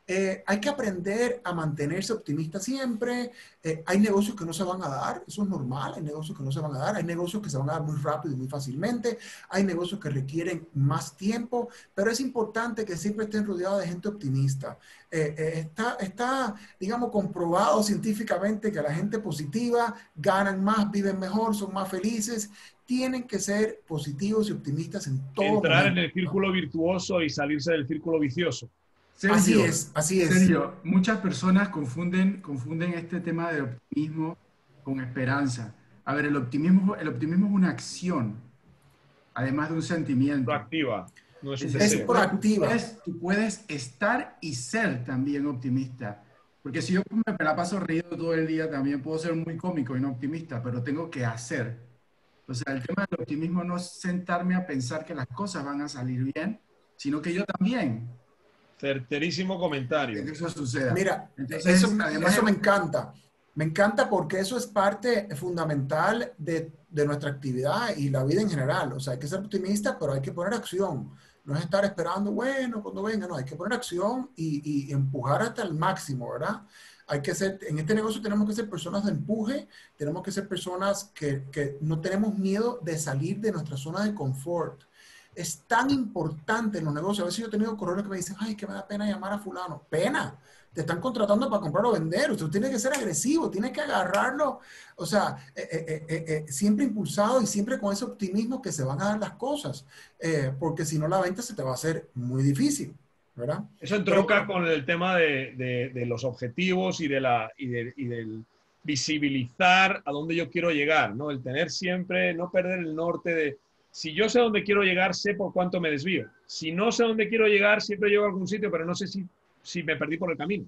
Eh, hay que aprender a mantenerse optimista siempre. Eh, hay negocios que no se van a dar, eso es normal. Hay negocios que no se van a dar, hay negocios que se van a dar muy rápido y muy fácilmente. Hay negocios que requieren más tiempo, pero es importante que siempre estén rodeados de gente optimista. Eh, eh, está, está, digamos, comprobado científicamente que la gente positiva ganan más, viven mejor, son más felices. Tienen que ser positivos y optimistas en todo Entrar momento, en el círculo, ¿no?, virtuoso y salirse del círculo vicioso. Sergio, así es, así es. Sergio, muchas personas confunden, confunden este tema de optimismo con esperanza. A ver, el optimismo, el optimismo es una acción, además de un sentimiento. Proactiva, no es un Es, Es deseo. decir, tú proactiva. puedes, tú puedes estar y ser también optimista. Porque si yo me la paso riendo todo el día, también puedo ser muy cómico y no optimista, pero tengo que hacer. O sea, el tema del optimismo no es sentarme a pensar que las cosas van a salir bien, sino que yo también, Certerísimo comentario. que eso suceda. Mira, Entonces, eso, además, eso me encanta. Me encanta porque eso es parte fundamental de, de nuestra actividad y la vida en general. O sea, hay que ser optimista, pero hay que poner acción. No es estar esperando, bueno, cuando venga, no, hay que poner acción y, y empujar hasta el máximo, ¿verdad? Hay que ser, en este negocio tenemos que ser personas de empuje, tenemos que ser personas que, que no tenemos miedo de salir de nuestra zona de confort. Es tan importante en los negocios. A veces yo he tenido corredores que me dicen, ay, que me da pena llamar a fulano. Pena. Te están contratando para comprar o vender. Usted tiene que ser agresivo, tiene que agarrarlo. O sea, eh, eh, eh, eh, siempre impulsado y siempre con ese optimismo que se van a dar las cosas. Eh, porque si no, la venta se te va a hacer muy difícil, ¿verdad? Eso entronca Pero, con el tema de, de, de los objetivos y, de la, y, de, y del visibilizar a dónde yo quiero llegar, ¿no? El tener siempre, no perder el norte de... Si yo sé dónde quiero llegar, sé por cuánto me desvío. Si no sé dónde quiero llegar, siempre llego a algún sitio, pero no sé si, si me perdí por el camino.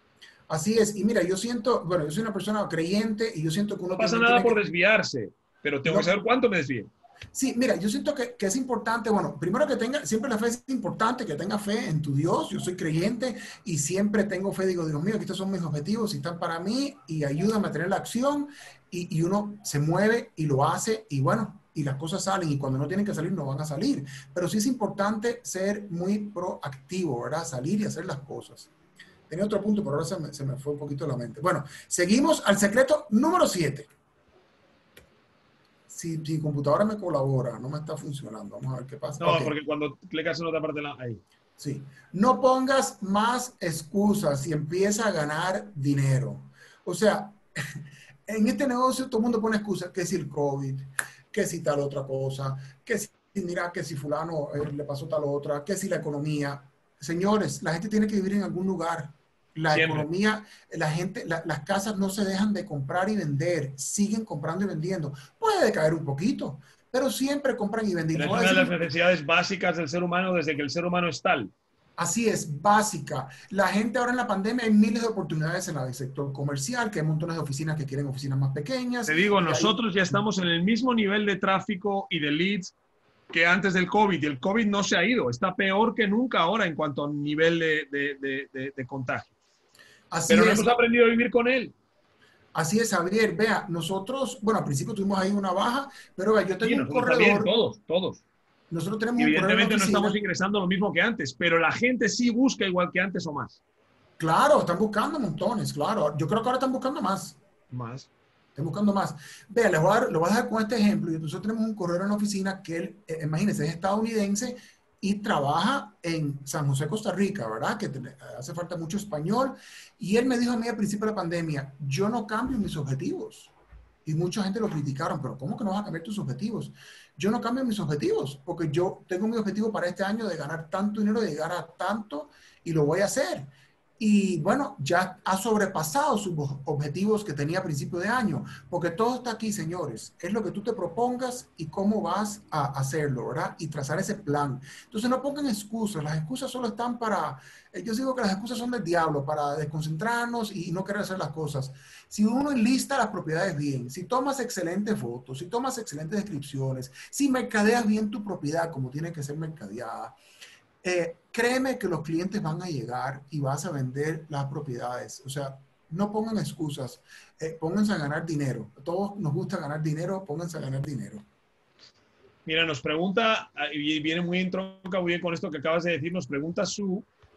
Así es. Y mira, yo siento, bueno, yo soy una persona creyente y yo siento que uno... No pasa nada por que... desviarse, pero tengo no. que saber cuánto me desvío. Sí, mira, yo siento que, que es importante, bueno, primero que tenga, siempre la fe es importante, que tenga fe en tu Dios. Yo soy creyente y siempre tengo fe, digo, Dios mío, que estos son mis objetivos y están para mí y ayúdame a tener la acción y, y uno se mueve y lo hace y bueno, y las cosas salen y cuando no tienen que salir no van a salir. Pero sí es importante ser muy proactivo, ¿verdad? Salir y hacer las cosas. Tenía otro punto, pero ahora se me, se me fue un poquito la mente. Bueno, seguimos al secreto número siete. Si mi computadora me colabora, no me está funcionando. Vamos a ver qué pasa. No, okay. Porque cuando clicas en otra parte, la... ahí. Sí. No pongas más excusas y empieza a ganar dinero. O sea, en este negocio todo el mundo pone excusas. Que si el COVID, que si tal otra cosa, que si, mira, que si fulano eh, le pasó tal otra, que si la economía. Señores, la gente tiene que vivir en algún lugar. La Siempre. economía, la gente, la, las casas no se dejan de comprar y vender, siguen comprando y vendiendo. Puede decaer un poquito, pero siempre compran y venden. Pero es una de las necesidades básicas del ser humano desde que el ser humano es tal. Así es, básica. La gente ahora en la pandemia hay miles de oportunidades en el sector comercial, que hay montones de oficinas que quieren oficinas más pequeñas. Te digo, nosotros hay... ya estamos en el mismo nivel de tráfico y de leads que antes del COVID, y el COVID no se ha ido, está peor que nunca ahora en cuanto a nivel de, de, de, de, de contagio. Así Pero es. no hemos aprendido a vivir con él. Así es, Javier. Vea, nosotros, bueno, al principio tuvimos ahí una baja, pero vea, yo tengo sí, un corredor. También, todos, todos. Nosotros tenemos Evidentemente un no estamos ingresando lo mismo que antes, pero la gente sí busca igual que antes o más. Claro, están buscando montones, claro. Yo creo que ahora están buscando más. Más. Están buscando más. Vea, les voy a dar, lo voy a dejar con este ejemplo. Nosotros tenemos un corredor en la oficina que él, eh, imagínense, es estadounidense y trabaja en San José, Costa Rica, ¿verdad? Que te, hace falta mucho español. Y él me dijo a mí al principio de la pandemia, yo no cambio mis objetivos. Y mucha gente lo criticaron, pero ¿cómo que no vas a cambiar tus objetivos? Yo no cambio mis objetivos, porque yo tengo mi objetivo para este año de ganar tanto dinero, de llegar a tanto, y lo voy a hacer. Y bueno, ya ha sobrepasado sus objetivos que tenía a principio de año, porque todo está aquí, señores. Es lo que tú te propongas y cómo vas a hacerlo, ¿verdad? Y trazar ese plan. Entonces no pongan excusas. Las excusas solo están para, yo digo que las excusas son del diablo, para desconcentrarnos y no querer hacer las cosas. Si uno enlista las propiedades bien, si tomas excelentes fotos, si tomas excelentes descripciones, si mercadeas bien tu propiedad como tiene que ser mercadeada, Eh, créeme que los clientes van a llegar y vas a vender las propiedades. O sea, no pongan excusas, eh, pónganse a ganar dinero. A todos nos gusta ganar dinero, pónganse a ganar dinero. Mira, nos pregunta, y viene muy en tronca muy bien con esto que acabas de decir, nos pregunta Su,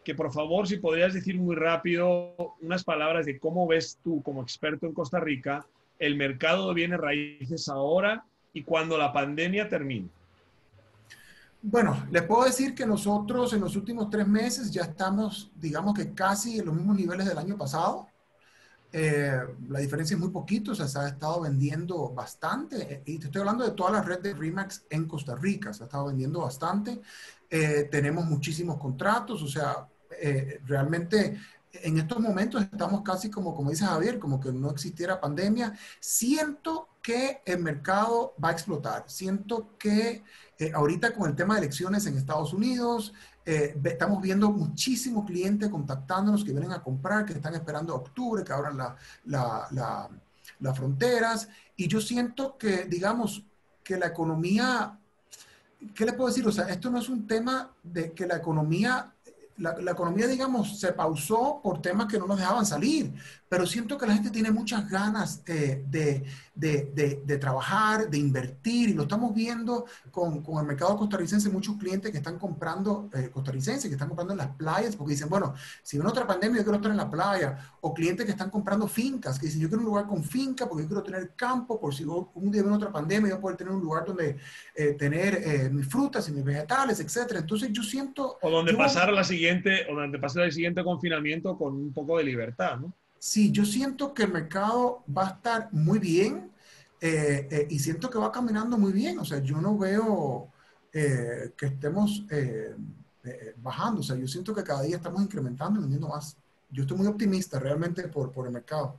que por favor, si podrías decir muy rápido unas palabras de cómo ves tú como experto en Costa Rica el mercado de bienes raíces ahora y cuando la pandemia termine. Bueno, les puedo decir que nosotros en los últimos tres meses ya estamos, digamos que casi en los mismos niveles del año pasado. Eh, la diferencia es muy poquito, o sea, se ha estado vendiendo bastante. Y te estoy hablando de toda la red de RE/MAX en Costa Rica, se ha estado vendiendo bastante. Eh, tenemos muchísimos contratos, o sea, eh, realmente en estos momentos estamos casi como, como dice Javier, como que no existiera pandemia. Siento que el mercado va a explotar. Siento que eh, ahorita con el tema de elecciones en Estados Unidos, eh, estamos viendo muchísimos clientes contactándonos que vienen a comprar, que están esperando a octubre, que abran la, la, la, las fronteras. Y yo siento que, digamos, que la economía, ¿qué le puedo decir? O sea, esto no es un tema de que la economía... La, la economía, digamos, se pausó por temas que no nos dejaban salir, pero siento que la gente tiene muchas ganas eh, de, de, de, de trabajar, de invertir, y lo estamos viendo con, con el mercado costarricense, muchos clientes que están comprando, eh, costarricenses, que están comprando en las playas, porque dicen, bueno, si viene otra pandemia, yo quiero estar en la playa, o clientes que están comprando fincas, que dicen, yo quiero un lugar con finca, porque yo quiero tener campo, por si un día viene otra pandemia, yo poder tener un lugar donde eh, tener eh, mis frutas y mis vegetales, etcétera. Entonces yo siento... O donde yo, pasar la siguiente, o donde pasar el siguiente confinamiento con un poco de libertad, ¿no? Sí, yo siento que el mercado va a estar muy bien eh, eh, y siento que va caminando muy bien. O sea, yo no veo eh, que estemos eh, eh, bajando. O sea, yo siento que cada día estamos incrementando y vendiendo más. Yo estoy muy optimista realmente por, por el mercado.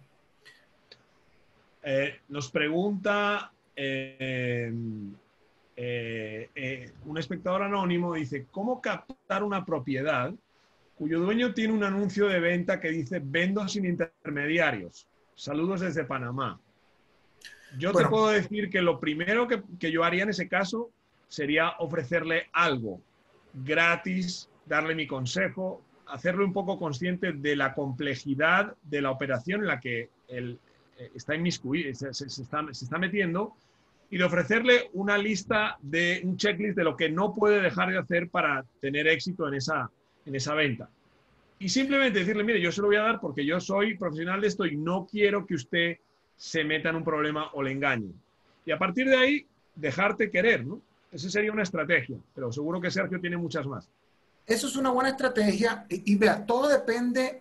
Eh, nos pregunta eh, eh, eh, un espectador anónimo, dice, ¿cómo captar una propiedad cuyo dueño tiene un anuncio de venta que dice vendo sin intermediarios? Saludos desde Panamá. Yo Bueno, te puedo decir que lo primero que, que yo haría en ese caso sería ofrecerle algo gratis, darle mi consejo, hacerle un poco consciente de la complejidad de la operación en la que él eh, está inmiscuido, se, se, se, está, se está metiendo, y de ofrecerle una lista de un checklist de lo que no puede dejar de hacer para tener éxito en esa, en esa venta. Y simplemente decirle, mire, yo se lo voy a dar porque yo soy profesional de esto y no quiero que usted se meta en un problema o le engañe. Y a partir de ahí, dejarte querer, ¿no? Esa sería una estrategia, pero seguro que Sergio tiene muchas más. eso es una buena estrategia y, y vea, todo depende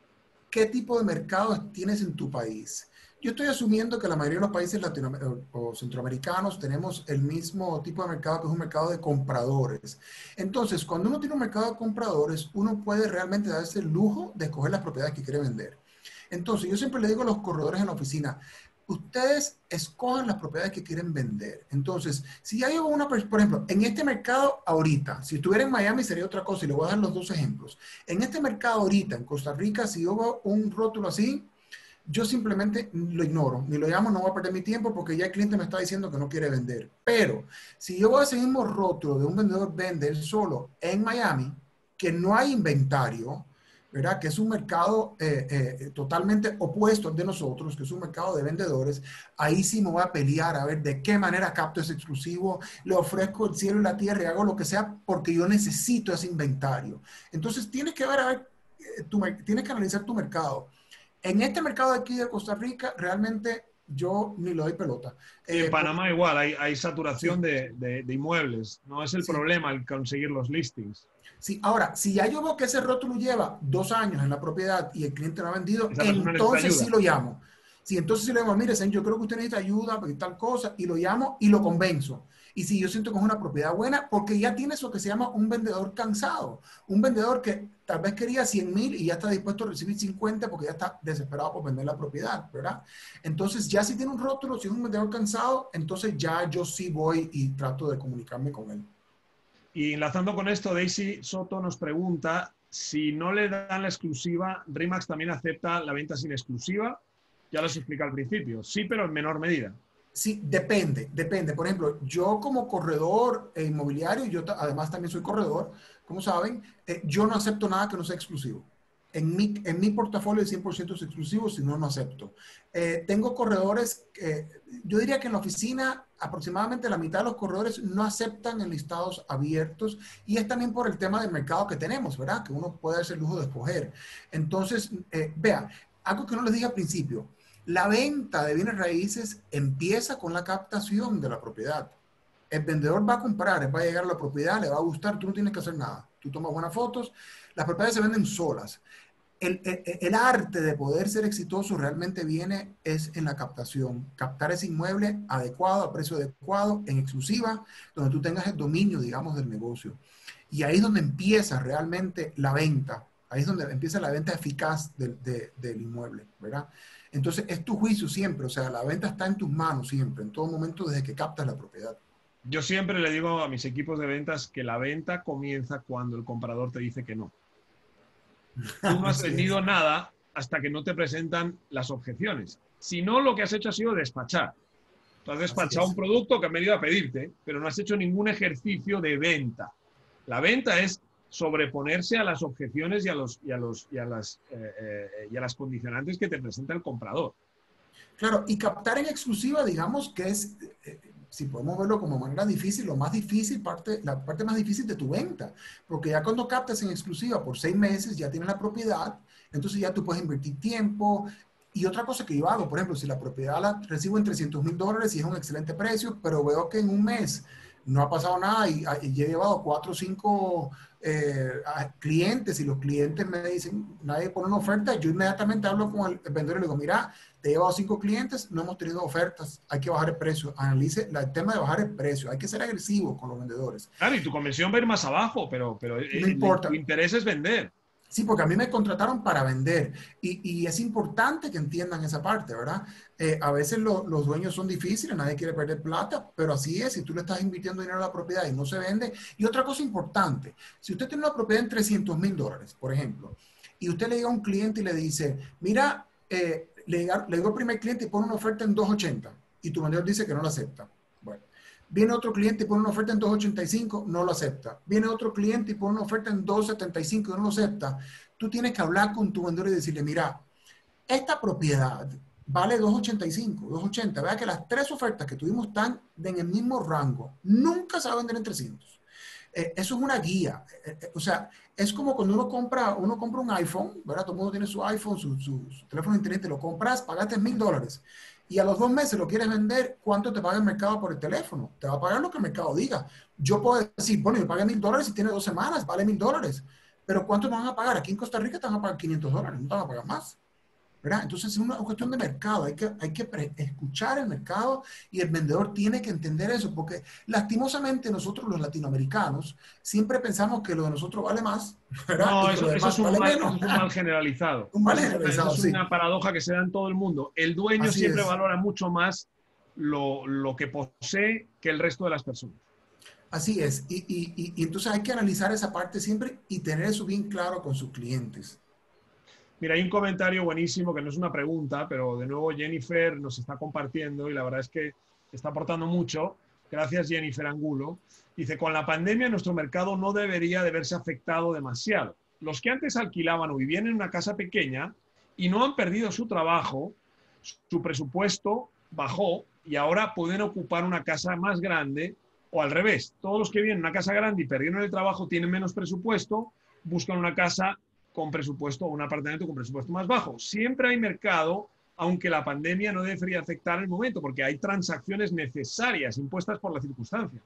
qué tipo de mercado tienes en tu país. Yo estoy asumiendo que la mayoría de los países latinoamericanos o centroamericanos tenemos el mismo tipo de mercado, que es un mercado de compradores. Entonces, cuando uno tiene un mercado de compradores, uno puede realmente darse el lujo de escoger las propiedades que quiere vender. Entonces, yo siempre le digo a los corredores en la oficina, ustedes escojan las propiedades que quieren vender. Entonces, si ya llevo una, por ejemplo, en este mercado ahorita, si estuviera en Miami sería otra cosa, y le voy a dar los dos ejemplos. En este mercado ahorita, en Costa Rica, si yo veo un rótulo así, yo simplemente lo ignoro, ni lo llamo, no voy a perder mi tiempo porque ya el cliente me está diciendo que no quiere vender. Pero si yo voy a ese mismo rótulo de un vendedor vende solo en Miami, que no hay inventario, ¿verdad? Que es un mercado eh, eh, totalmente opuesto al de nosotros, que es un mercado de vendedores, ahí sí me voy a pelear a ver de qué manera capto ese exclusivo, le ofrezco el cielo y la tierra y hago lo que sea porque yo necesito ese inventario. Entonces tienes que ver, a ver, tu, tienes que analizar tu mercado. En este mercado de aquí de Costa Rica, realmente yo ni le doy pelota. Sí, en Eh, Panamá por, igual, hay, hay saturación sí, de, de, de inmuebles. No es el sí. problema el conseguir los listings. Sí, ahora, si ya yo veo que ese rótulo lleva dos años en la propiedad y el cliente lo ha vendido, Esa persona necesita entonces sí ayuda. lo llamo. Sí, entonces sí le digo, mire, señor, yo creo que usted necesita ayuda para tal cosa, y lo llamo y lo convenzo. Y si yo siento que es una propiedad buena, porque ya tiene eso que se llama un vendedor cansado. Un vendedor que tal vez quería cien mil y ya está dispuesto a recibir cincuenta porque ya está desesperado por vender la propiedad, ¿verdad? Entonces, ya si tiene un rótulo, si es un vendedor cansado, entonces ya yo sí voy y trato de comunicarme con él. Y enlazando con esto, Daisy Soto nos pregunta si no le dan la exclusiva, RE/MAX también acepta la venta sin exclusiva. Ya lo has explicado al principio. Sí, pero en menor medida. Sí, depende, depende. Por ejemplo, yo como corredor inmobiliario, yo además también soy corredor, como saben, eh, yo no acepto nada que no sea exclusivo. En mi, en mi portafolio de cien por ciento es exclusivo, si no, no acepto. Eh, tengo corredores, que, yo diría que en la oficina aproximadamente la mitad de los corredores no aceptan en listados abiertos y es también por el tema del mercado que tenemos, ¿verdad? Que uno puede darse el lujo de escoger. Entonces, eh, vea, algo que no les dije al principio, la venta de bienes raíces empieza con la captación de la propiedad. El vendedor va a comprar, él va a llegar a la propiedad, le va a gustar, tú no tienes que hacer nada. Tú tomas buenas fotos, las propiedades se venden solas. El, el, el arte de poder ser exitoso realmente viene es en la captación. Captar ese inmueble adecuado, a precio adecuado, en exclusiva, donde tú tengas el dominio, digamos, del negocio. Y ahí es donde empieza realmente la venta. Ahí es donde empieza la venta eficaz del, de, del inmueble, ¿verdad? Entonces, es tu juicio siempre. O sea, la venta está en tus manos siempre, en todo momento, desde que captas la propiedad. Yo siempre le digo a mis equipos de ventas que la venta comienza cuando el comprador te dice que no. Tú no has vendido nada hasta que no te presentan las objeciones. Si no, lo que has hecho ha sido despachar. Tú has despachado un producto que han venido a pedirte, pero no has hecho ningún ejercicio de venta. La venta es sobreponerse a las objeciones y a, los, y a, los, y a, las, eh, eh, y a las condicionantes que te presenta el comprador. Claro, y captar en exclusiva, digamos que es, eh, si podemos verlo como manera difícil, lo más difícil, parte, la parte más difícil de tu venta, porque ya cuando captas en exclusiva por seis meses, ya tienes la propiedad, entonces ya tú puedes invertir tiempo. Y otra cosa que yo hago, por ejemplo, si la propiedad la recibo en trescientos mil dólares y es un excelente precio, pero veo que en un mes no ha pasado nada y, y he llevado cuatro o cinco eh, clientes y los clientes me dicen, nadie pone una oferta, yo inmediatamente hablo con el vendedor y le digo, mira, te he llevado cinco clientes, no hemos tenido ofertas, hay que bajar el precio. Analice la, el tema de bajar el precio, hay que ser agresivo con los vendedores. Claro, y tu comisión va a ir más abajo, pero, pero no el, importa. Tu interés es vender. Sí, porque a mí me contrataron para vender y, y es importante que entiendan esa parte, ¿verdad? Eh, a veces lo, los dueños son difíciles, nadie quiere perder plata, pero así es, si tú le estás invirtiendo dinero a la propiedad y no se vende. Y otra cosa importante, si usted tiene una propiedad en trescientos mil dólares, por ejemplo, y usted le llega a un cliente y le dice, mira, eh, le, llega, le llegó el primer cliente y pone una oferta en doscientos ochenta y tu vendedor dice que no la acepta. Bueno. Viene otro cliente y pone una oferta en doscientos ochenta y cinco, no lo acepta. Viene otro cliente y pone una oferta en doscientos setenta y cinco y no lo acepta. Tú tienes que hablar con tu vendedor y decirle, mira, esta propiedad vale doscientos ochenta y cinco, doscientos ochenta. Vea que las tres ofertas que tuvimos están en el mismo rango. Nunca se va a vender en trescientos. Eh, eso es una guía. Eh, eh, o sea, es como cuando uno compra, uno compra un iPhone, ¿verdad? Todo el mundo tiene su iPhone, su, su, su teléfono de internet, lo compras, pagaste mil dólares. Y a los dos meses lo quieres vender, ¿cuánto te paga el mercado por el teléfono? Te va a pagar lo que el mercado diga. Yo puedo decir, bueno, yo pagué mil dólares y tiene dos semanas, vale mil dólares. Pero ¿cuánto me van a pagar? Aquí en Costa Rica te van a pagar quinientos dólares, no te van a pagar más. ¿Verdad? Entonces es una cuestión de mercado, hay que, hay que pre- escuchar el mercado y el vendedor tiene que entender eso, porque lastimosamente nosotros los latinoamericanos siempre pensamos que lo de nosotros vale más, ¿verdad? No, y eso, que lo eso, es un vale mal, menos. eso es un mal generalizado. Un mal Eso generalizado, es sí. una paradoja que se da en todo el mundo. El dueño Así siempre es. valora mucho más lo, lo que posee que el resto de las personas. Así es, y, y, y, y entonces hay que analizar esa parte siempre y tener eso bien claro con sus clientes. Mira, hay un comentario buenísimo que no es una pregunta, pero de nuevo Jennifer nos está compartiendo y la verdad es que está aportando mucho. Gracias, Jennifer Angulo. Dice, con la pandemia nuestro mercado no debería de verse afectado demasiado. Los que antes alquilaban o vivían en una casa pequeña y no han perdido su trabajo, su presupuesto bajó y ahora pueden ocupar una casa más grande o al revés. Todos los que viven en una casa grande y perdieron el trabajo tienen menos presupuesto, buscan una casa con presupuesto o un apartamento con presupuesto más bajo. Siempre hay mercado, aunque la pandemia no debería afectar el momento, porque hay transacciones necesarias impuestas por la circunstancia.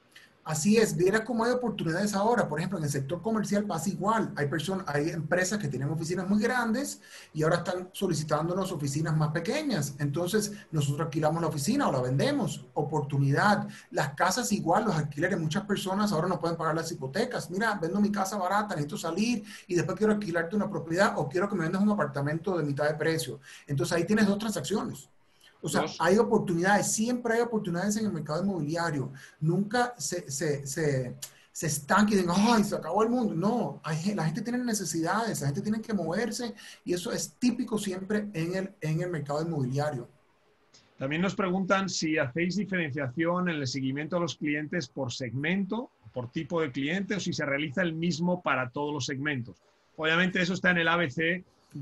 Así es, viera cómo hay oportunidades ahora. Por ejemplo, en el sector comercial pasa igual. Hay personas, hay empresas que tienen oficinas muy grandes y ahora están solicitándonos oficinas más pequeñas. Entonces, nosotros alquilamos la oficina o la vendemos. Oportunidad. Las casas igual, los alquileres. Muchas personas ahora no pueden pagar las hipotecas. Mira, vendo mi casa barata, necesito salir y después quiero alquilarte una propiedad o quiero que me vendas un apartamento de mitad de precio. Entonces, ahí tienes dos transacciones. O sea, Dos. Hay oportunidades, siempre hay oportunidades en el mercado inmobiliario. Nunca se, se, se, se estanque y digan, ¡ay, se acabó el mundo! No, hay, la gente tiene necesidades, la gente tiene que moverse y eso es típico siempre en el, en el mercado inmobiliario. También nos preguntan si hacéis diferenciación en el seguimiento a los clientes por segmento, por tipo de cliente o si se realiza el mismo para todos los segmentos. Obviamente eso está en el A B C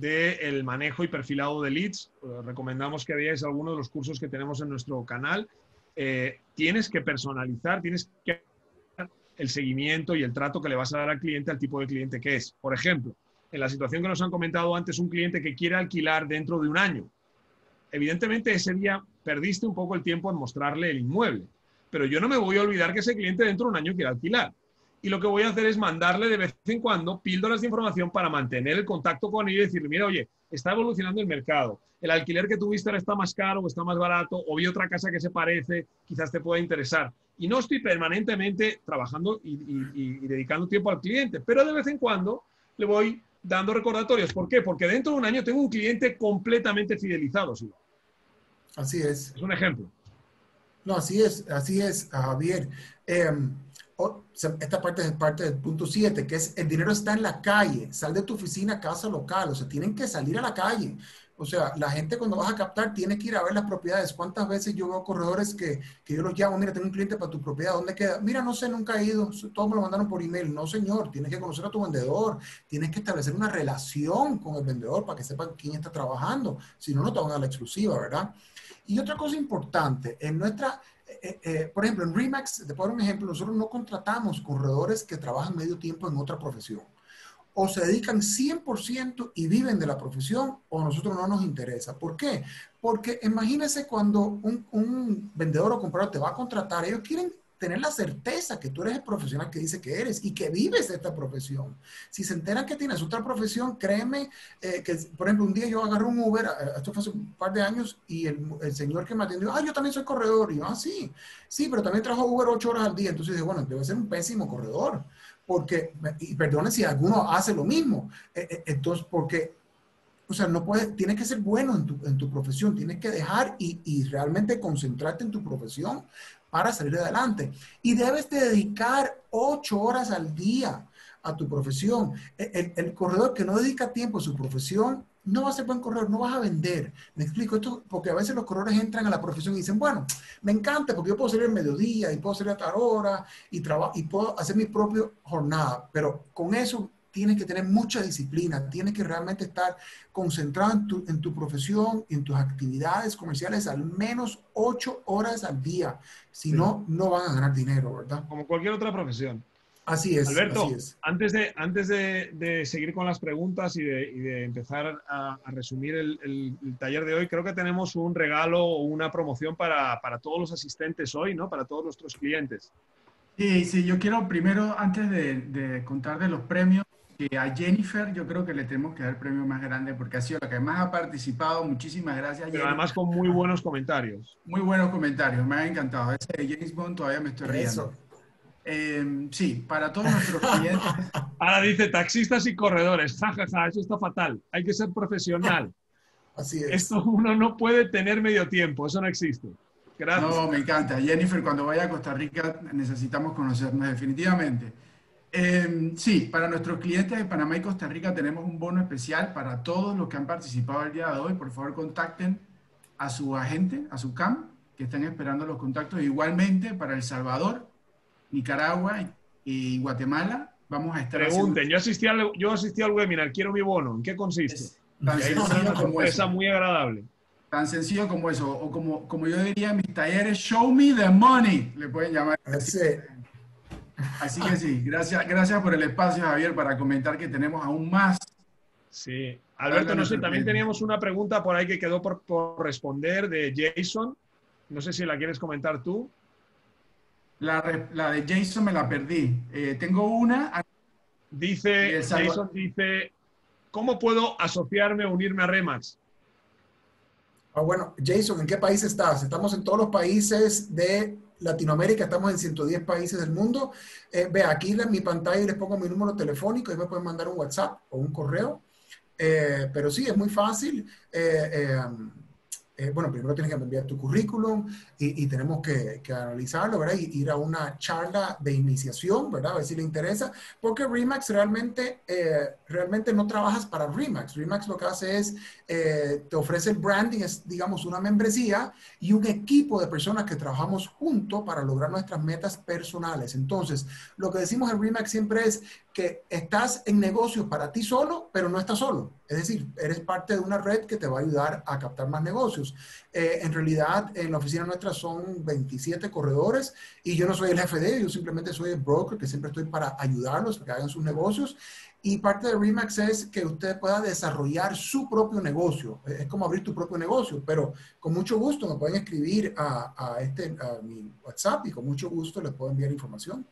del manejo y perfilado de leads. Eh, recomendamos que veáis algunos de los cursos que tenemos en nuestro canal. Eh, tienes que personalizar, tienes que dar el seguimiento y el trato que le vas a dar al cliente al tipo de cliente que es. Por ejemplo, en la situación que nos han comentado antes, un cliente que quiere alquilar dentro de un año. Evidentemente ese día perdiste un poco el tiempo en mostrarle el inmueble, pero yo no me voy a olvidar que ese cliente dentro de un año quiere alquilar. Y lo que voy a hacer es mandarle de vez en cuando píldoras de información para mantener el contacto con él y decirle, mira, oye, está evolucionando el mercado. El alquiler que tuviste ahora está más caro o está más barato, o vi otra casa que se parece, quizás te pueda interesar. Y no estoy permanentemente trabajando y, y, y dedicando tiempo al cliente, pero de vez en cuando le voy dando recordatorios. ¿Por qué? Porque dentro de un año tengo un cliente completamente fidelizado. ¿Sí? Así es. Es un ejemplo. No, así es, así es, Javier. Eh, oh, esta parte es parte del punto siete, que es el dinero está en la calle. Sal de tu oficina, casa local. O sea, tienen que salir a la calle. O sea, la gente cuando vas a captar tiene que ir a ver las propiedades. ¿Cuántas veces yo veo corredores que, que yo los llamo, mira, tengo un cliente para tu propiedad, ¿dónde queda? Mira, no sé, nunca he ido, todos me lo mandaron por email. No, señor, tienes que conocer a tu vendedor, tienes que establecer una relación con el vendedor para que sepan quién está trabajando. Si no, no te van a dar la exclusiva, ¿verdad? Y otra cosa importante, en nuestra, eh, eh, por ejemplo, en RE/MAX, te puedo dar un ejemplo, nosotros no contratamos corredores que trabajan medio tiempo en otra profesión. O se dedican cien por ciento y viven de la profesión, o a nosotros no nos interesa. ¿Por qué? Porque imagínense cuando un, un vendedor o comprador te va a contratar, ellos quieren tener la certeza que tú eres el profesional que dice que eres y que vives de esta profesión. Si se enteran que tienes otra profesión, créeme eh, que, por ejemplo, un día yo agarré un Uber, esto fue hace un par de años, y el, el señor que me atendió, ah, yo también soy corredor. Y yo, ah, sí, sí, pero también trabajo Uber ocho horas al día. Entonces dije, bueno, debe ser un pésimo corredor. Porque, y perdonen si alguno hace lo mismo, eh, eh, entonces, porque, o sea, no puedes, tienes que ser bueno en tu, en tu profesión, tienes que dejar y, y realmente concentrarte en tu profesión para salir adelante. Y debes de dedicar ocho horas al día a tu profesión. El, el, el corredor que no dedica tiempo a su profesión no va a ser buen corredor, no vas a vender. Me explico esto porque a veces los corredores entran a la profesión y dicen, bueno, me encanta porque yo puedo salir al mediodía y puedo salir a tal hora y, y puedo hacer mi propia jornada, pero con eso tienes que tener mucha disciplina, tienes que realmente estar concentrado en tu, en tu profesión, en tus actividades comerciales al menos ocho horas al día. Si sí. no, no van a ganar dinero, ¿verdad? Como cualquier otra profesión. Así es. Alberto, así es. antes, de, antes de, de seguir con las preguntas y de, y de empezar a, a resumir el, el, el taller de hoy, creo que tenemos un regalo o una promoción para, para todos los asistentes hoy, ¿no? Para todos nuestros clientes. Sí, sí, yo quiero primero, antes de, de contar de los premios, que a Jennifer yo creo que le tenemos que dar el premio más grande porque ha sido la que más ha participado. Muchísimas gracias, Pero Jennifer. además con muy buenos comentarios. Muy buenos comentarios, me ha encantado. Ese de James Bond todavía me estoy riendo. Eso. Eh, sí, para todos nuestros clientes. Ahora dice taxistas y corredores. Ja, ja, ja, eso está fatal. Hay que ser profesional. Así es. Esto uno no puede tener medio tiempo, eso no existe. Gracias. No, me encanta. Jennifer, cuando vaya a Costa Rica necesitamos conocernos definitivamente. Eh, sí, para nuestros clientes de Panamá y Costa Rica tenemos un bono especial para todos los que han participado el día de hoy. Por favor, contacten a su agente, a su C A M, que están esperando los contactos. Igualmente, para El Salvador, Nicaragua y Guatemala, vamos a estar Pregunten, haciendo... yo asistí, al, yo asistí al webinar, quiero mi bono, ¿en qué consiste? Es tan y ahí sencillo una como sorpresa eso. muy agradable. Tan sencillo como eso, o como, como yo diría en mis talleres, show me the money, le pueden llamar. Así, Así que sí, gracias, gracias por el espacio, Javier, para comentar que tenemos aún más. Sí. Alberto, no sé, también teníamos una pregunta por ahí que quedó por, por responder de Jason. No sé si la quieres comentar tú. La, la de Jason me la perdí. Eh, tengo una. Dice, Jason dice, ¿cómo puedo asociarme o unirme a RE/MAX? Ah, bueno, Jason, ¿en qué país estás? Estamos en todos los países de Latinoamérica, estamos en ciento diez países del mundo. Eh, ve, aquí en mi pantalla les pongo mi número telefónico y me pueden mandar un WhatsApp o un correo. Eh, pero sí, es muy fácil. Eh, eh, eh, bueno, primero tienes que enviar tu currículum y, y tenemos que, que analizarlo, ¿verdad? Y ir a una charla de iniciación, ¿verdad? A ver si le interesa, porque RE/MAX realmente, eh, realmente no trabajas para RE/MAX. RE/MAX lo que hace es, eh, te ofrece el branding, es, digamos, una membresía y un equipo de personas que trabajamos juntos para lograr nuestras metas personales. Entonces, lo que decimos en RE/MAX siempre es que estás en negocios para ti solo, pero no estás solo. Es decir, eres parte de una red que te va a ayudar a captar más negocios. Eh, en realidad, en la oficina nuestra son veintisiete corredores y yo no soy el jefe de ellos, yo simplemente soy el broker que siempre estoy para ayudarlos a que hagan sus negocios. Y parte de RE/MAX es que usted pueda desarrollar su propio negocio. Es como abrir tu propio negocio, pero con mucho gusto me pueden escribir a, a, este, a mi WhatsApp y con mucho gusto les puedo enviar información.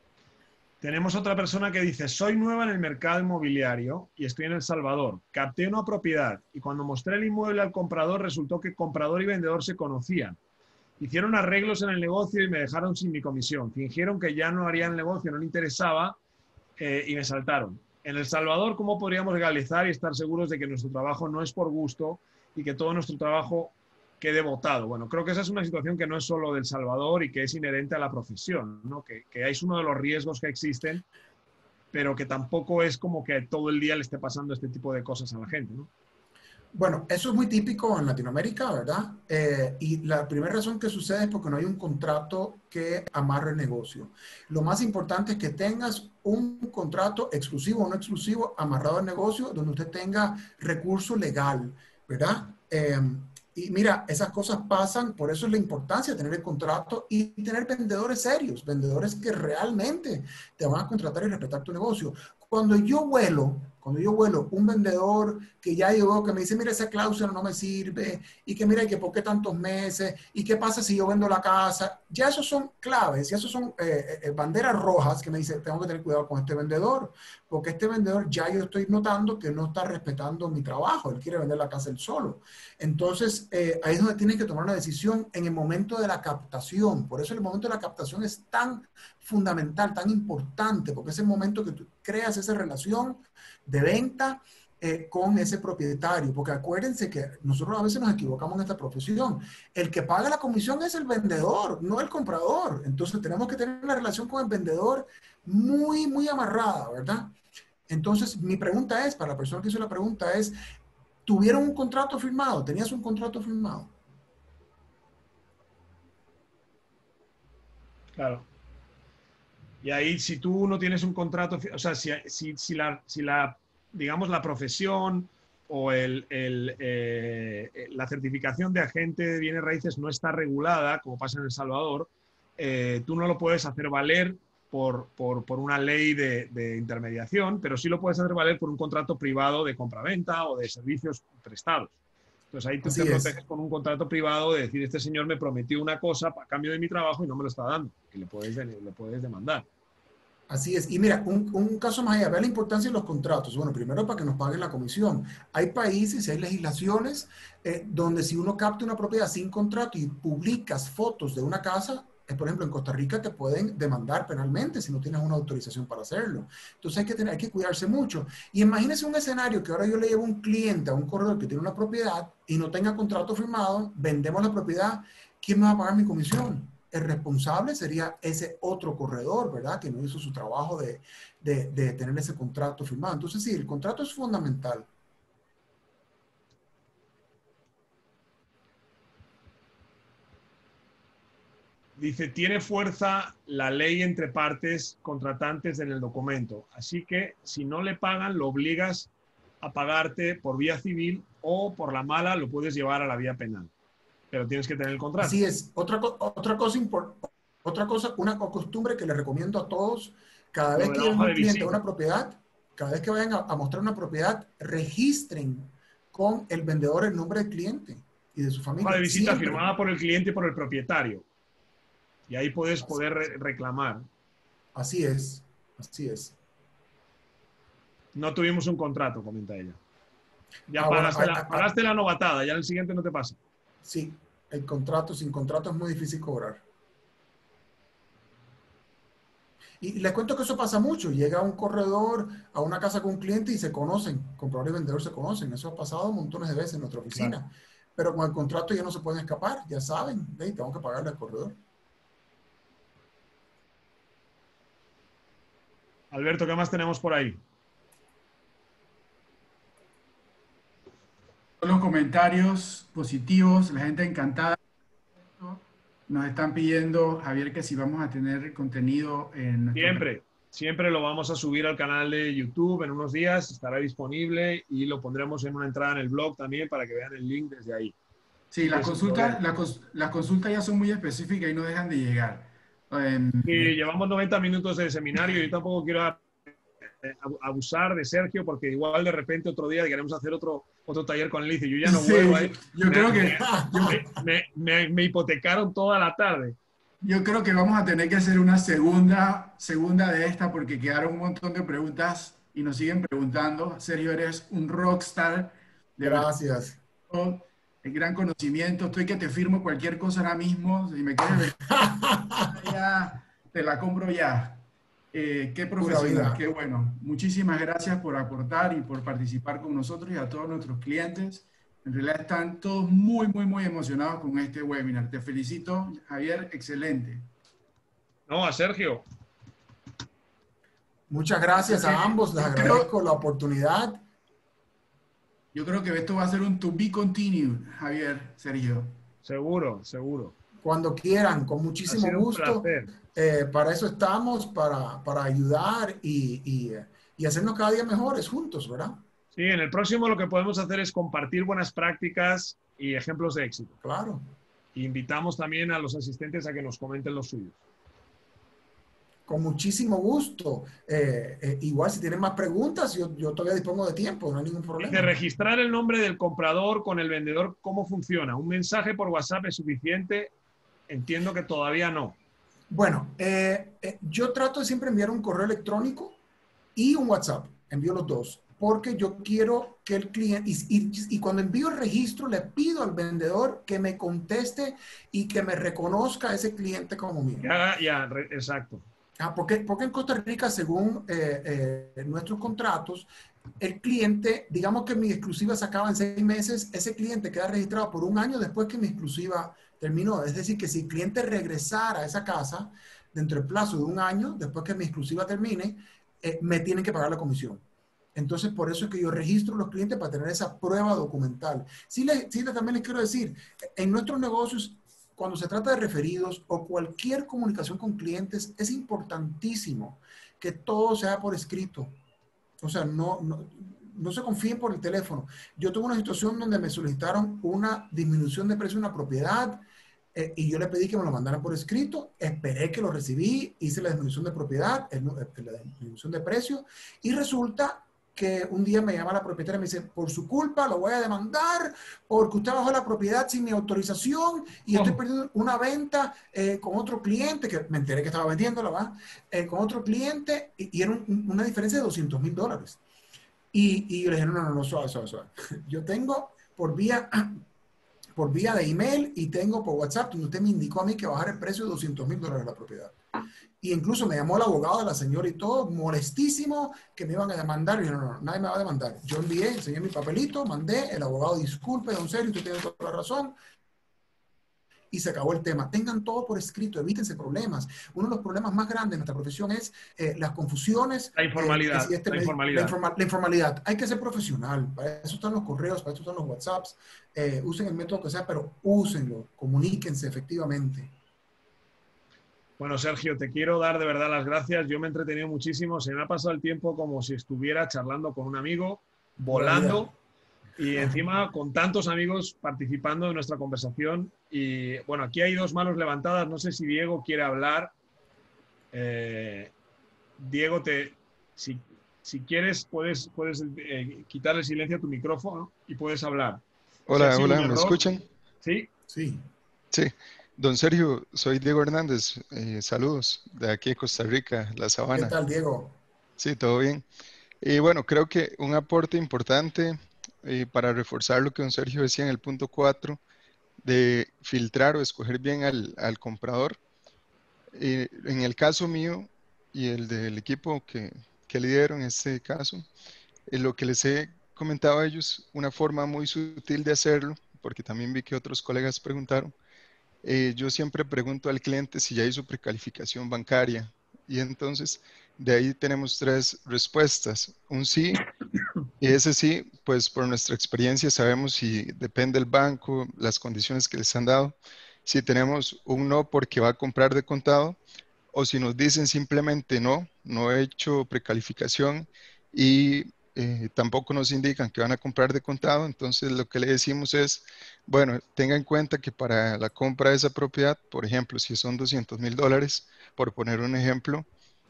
Tenemos otra persona que dice, soy nueva en el mercado inmobiliario y estoy en El Salvador. Capté una propiedad y cuando mostré el inmueble al comprador resultó que comprador y vendedor se conocían. Hicieron arreglos en el negocio y me dejaron sin mi comisión. Fingieron que ya no harían el negocio, no le interesaba eh, y me saltaron. En El Salvador, ¿cómo podríamos legalizar y estar seguros de que nuestro trabajo no es por gusto y que todo nuestro trabajo quede votado? Bueno, creo que esa es una situación que no es solo de El Salvador y que es inherente a la profesión, ¿no? Que, que es uno de los riesgos que existen, pero que tampoco es como que todo el día le esté pasando este tipo de cosas a la gente, ¿no? Bueno, eso es muy típico en Latinoamérica, ¿verdad? Eh, y la primera razón que sucede es porque no hay un contrato que amarre el negocio. Lo más importante es que tengas un contrato exclusivo o no exclusivo amarrado al negocio donde usted tenga recurso legal, ¿verdad? Eh, y mira, esas cosas pasan, por eso es la importancia de tener el contrato y tener vendedores serios, vendedores que realmente te van a contratar y respetar tu negocio. Cuando yo vuelo, cuando yo vuelo, un vendedor que ya llegó, que me dice, mira, esa cláusula no me sirve, y que mira, que por qué tantos meses, y qué pasa si yo vendo la casa, ya esos son claves, ya esos son eh, eh, banderas rojas que me dice, tengo que tener cuidado con este vendedor, porque este vendedor ya yo estoy notando que no está respetando mi trabajo, él quiere vender la casa él solo. Entonces, eh, ahí es donde tienes que tomar una decisión en el momento de la captación. Por eso el momento de la captación es tan fundamental, tan importante, porque es el momento que tú creas esa relación de venta eh, con ese propietario, porque acuérdense que nosotros a veces nos equivocamos en esta profesión. El que paga la comisión es el vendedor, no el comprador. Entonces tenemos que tener una relación con el vendedor muy, muy amarrada, ¿verdad? Entonces mi pregunta es, para la persona que hizo la pregunta es, ¿tuvieron un contrato firmado? ¿Tenías un contrato firmado? Claro. Y ahí, si tú no tienes un contrato, o sea, si, si, si, la, si la, digamos, la profesión o el, el, eh, la certificación de agente de bienes raíces no está regulada, como pasa en El Salvador, eh, tú no lo puedes hacer valer por, por, por una ley de, de intermediación, pero sí lo puedes hacer valer por un contrato privado de compraventa o de servicios prestados. Entonces ahí tú Así te es. proteges con un contrato privado de decir, este señor me prometió una cosa a cambio de mi trabajo y no me lo está dando, que le puedes, le puedes demandar. Así es. Y mira, un, un caso más allá, ve la importancia de los contratos. Bueno, primero para que nos paguen la comisión. Hay países y hay legislaciones eh, donde si uno capta una propiedad sin contrato y publicas fotos de una casa, eh, por ejemplo, en Costa Rica te pueden demandar penalmente si no tienes una autorización para hacerlo. Entonces hay que, tener, hay que cuidarse mucho. Y imagínese un escenario que ahora yo le llevo un cliente a un corredor que tiene una propiedad y no tenga contrato firmado, vendemos la propiedad, ¿quién me va a pagar mi comisión? El responsable sería ese otro corredor, ¿verdad? Que no hizo su trabajo de, de, de tener ese contrato firmado. Entonces, sí, el contrato es fundamental. Dice, tiene fuerza la ley entre partes contratantes en el documento. Así que si no le pagan, lo obligas a pagarte por vía civil o por la mala lo puedes llevar a la vía penal. Pero tienes que tener el contrato. Así es. Otra, otra, cosa, otra cosa, una costumbre que le recomiendo a todos, cada vez que lleven un cliente a una propiedad, cada vez que vayan a, a mostrar una propiedad, registren con el vendedor el nombre del cliente y de su familia. Hoja de visita Siempre. firmada por el cliente y por el propietario. Y ahí puedes así poder re reclamar. Así es, así es. No tuvimos un contrato, comenta ella. Ya ah, pagaste, bueno, la, a, pagaste a, la novatada, ya en el siguiente no te pasa. Sí, el contrato, sin contrato es muy difícil cobrar. Y les cuento que eso pasa mucho. Llega un corredor a una casa con un cliente y se conocen. Comprador y vendedor se conocen. Eso ha pasado montones de veces en nuestra oficina. Claro. pero con el contrato ya no se pueden escapar, ya saben, ¿eh? Tengo que pagarle al corredor. Alberto, ¿qué más tenemos por ahí? Los comentarios positivos, la gente encantada. Nos están pidiendo, Javier, que si vamos a tener contenido en nuestro Siempre, siempre lo vamos a subir al canal de YouTube en unos días, estará disponible y lo pondremos en una entrada en el blog también para que vean el link desde ahí. Sí, las consultas, las, cons las consultas ya son muy específicas y no dejan de llegar. Eh, Sí, llevamos noventa minutos de seminario y yo tampoco quiero abusar de Sergio porque igual de repente otro día queremos hacer otro, otro taller con él y dice, yo ya no sí, vuelvo ahí. Yo me, creo me, que... me, me, me, me hipotecaron toda la tarde. Yo creo que vamos a tener que hacer una segunda, segunda de esta porque quedaron un montón de preguntas y nos siguen preguntando. Sergio, eres un rockstar. De Gracias. Verdad, el gran conocimiento. Estoy que te firmo cualquier cosa ahora mismo. Si me quieres ver, ya, te la compro ya. Eh, qué profesional, qué bueno. Muchísimas gracias por aportar y por participar con nosotros y a todos nuestros clientes. En realidad están todos muy, muy, muy emocionados con este webinar. Te felicito, Javier, excelente. No, a Sergio. Muchas gracias a ambos, les agradezco la oportunidad. Yo creo que esto va a ser un to be continued, Javier, Sergio. Seguro, seguro. Cuando quieran, con muchísimo gusto. Eh, para eso estamos, para, para ayudar y, y, y hacernos cada día mejores juntos, ¿verdad? Sí, en el próximo lo que podemos hacer es compartir buenas prácticas y ejemplos de éxito. Claro. E invitamos también a los asistentes a que nos comenten los suyos. Con muchísimo gusto. Eh, eh, igual si tienen más preguntas, yo, yo todavía dispongo de tiempo, no hay ningún problema. De registrar el nombre del comprador con el vendedor, ¿cómo funciona? ¿Un mensaje por WhatsApp es suficiente? Entiendo que todavía no. Bueno, eh, eh, yo trato de siempre enviar un correo electrónico y un WhatsApp. Envío los dos. Porque yo quiero que el cliente, y, y, y cuando envío el registro, le pido al vendedor que me conteste y que me reconozca a ese cliente como mío. Ya, ya, re, exacto. Ah, porque, porque en Costa Rica, según eh, eh, nuestros contratos, el cliente, digamos que mi exclusiva se acaba en seis meses, ese cliente queda registrado por un año después que mi exclusiva terminó. Es decir, que si el cliente regresara a esa casa dentro del plazo de un año, después que mi exclusiva termine, eh, me tienen que pagar la comisión. Entonces, por eso es que yo registro los clientes para tener esa prueba documental. Sí, le, sí le, también les quiero decir, en nuestros negocios, cuando se trata de referidos o cualquier comunicación con clientes, es importantísimo que todo sea por escrito. O sea, no, no, no se confíen por el teléfono. Yo tuve una situación donde me solicitaron una disminución de precio de una propiedad eh, y yo le pedí que me lo mandaran por escrito, esperé que lo recibí, hice la disminución de propiedad, el, la disminución de precio y resulta que un día me llama la propietaria y me dice, por su culpa lo voy a demandar porque usted bajó la propiedad sin mi autorización y estoy oh. perdiendo una venta eh, con otro cliente, que me enteré que estaba vendiéndola, ¿va? Eh, con otro cliente y, y era un, una diferencia de doscientos mil dólares. Y, y yo le dije, no, no, no, no, suave, suave, suave. Yo tengo por vía, por vía de email y tengo por WhatsApp, donde usted me indicó a mí que bajar el precio de doscientos mil dólares la propiedad. Y incluso me llamó el abogado de la señora y todo, molestísimo, que me iban a demandar. Y yo, no, no, nadie me va a demandar. Yo envié, enseñé mi papelito, mandé, el abogado, disculpe, don Sergio, usted tiene toda la razón. Y se acabó el tema. Tengan todo por escrito, evítense problemas. Uno de los problemas más grandes de nuestra profesión es eh, las confusiones. La informalidad, eh, si este, la, informalidad. La, informa, la informalidad. Hay que ser profesional. Para eso están los correos, para eso están los WhatsApps. Eh, usen el método que sea, pero úsenlo. Comuníquense efectivamente. Bueno, Sergio, te quiero dar de verdad las gracias. Yo me he entretenido muchísimo. Se me ha pasado el tiempo como si estuviera charlando con un amigo, volando, y encima con tantos amigos participando en nuestra conversación. Y bueno, aquí hay dos manos levantadas. No sé si Diego quiere hablar. Eh, Diego, te, si, si quieres, puedes, puedes eh, quitarle silencio a tu micrófono y puedes hablar. Hola, si hola, ¿me escuchan? Sí. Sí. Sí. Don Sergio, soy Diego Hernández, eh, saludos de aquí de Costa Rica, La Sabana. ¿Qué tal, Diego? Sí, todo bien. Y bueno, creo que un aporte importante eh, para reforzar lo que don Sergio decía en el punto cuatro, de filtrar o escoger bien al, al comprador. Eh, en el caso mío y el del equipo que, que lidero en este caso, eh, lo que les he comentado a ellos, una forma muy sutil de hacerlo, porque también vi que otros colegas preguntaron, eh, yo siempre pregunto al cliente si ya hizo precalificación bancaria. Y entonces de ahí tenemos tres respuestas. Un sí, y ese sí, pues por nuestra experiencia sabemos si depende del banco, las condiciones que les han dado. Si tenemos un no porque va a comprar de contado, o si nos dicen simplemente no, no he hecho precalificación y eh, tampoco nos indican que van a comprar de contado, entonces lo que le decimos es, bueno, tenga en cuenta que para la compra de esa propiedad, por ejemplo, si son doscientos mil dólares, por poner un ejemplo,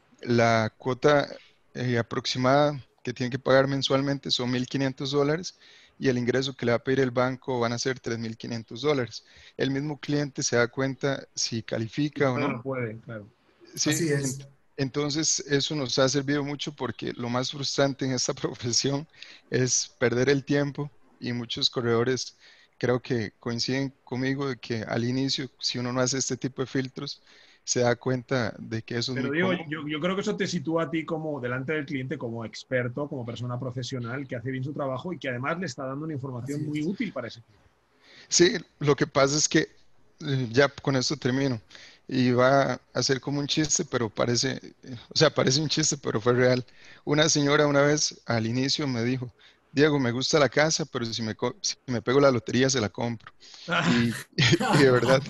la cuota eh, aproximada que tiene que pagar mensualmente son mil quinientos dólares y el ingreso que le va a pedir el banco van a ser tres mil quinientos dólares. El mismo cliente se da cuenta si Y califica o puede o no. no puede, claro. Sí, Así es. ent- entonces eso nos ha servido mucho porque lo más frustrante en esta profesión es perder el tiempo y muchos corredores creo que coinciden conmigo de que al inicio, si uno no hace este tipo de filtros, se da cuenta de que eso es Pero muy digo, común. yo, yo creo que eso te sitúa a ti como delante del cliente, como experto, como persona profesional que hace bien su trabajo y que además le está dando una información Así muy es. útil para ese cliente. Sí, lo que pasa es que eh, ya con esto termino y va a ser como un chiste, pero parece, eh, o sea, parece un chiste, pero fue real. Una señora una vez al inicio me dijo, Diego, me gusta la casa, pero si me, co- si me pego la lotería se la compro. Y, y de verdad,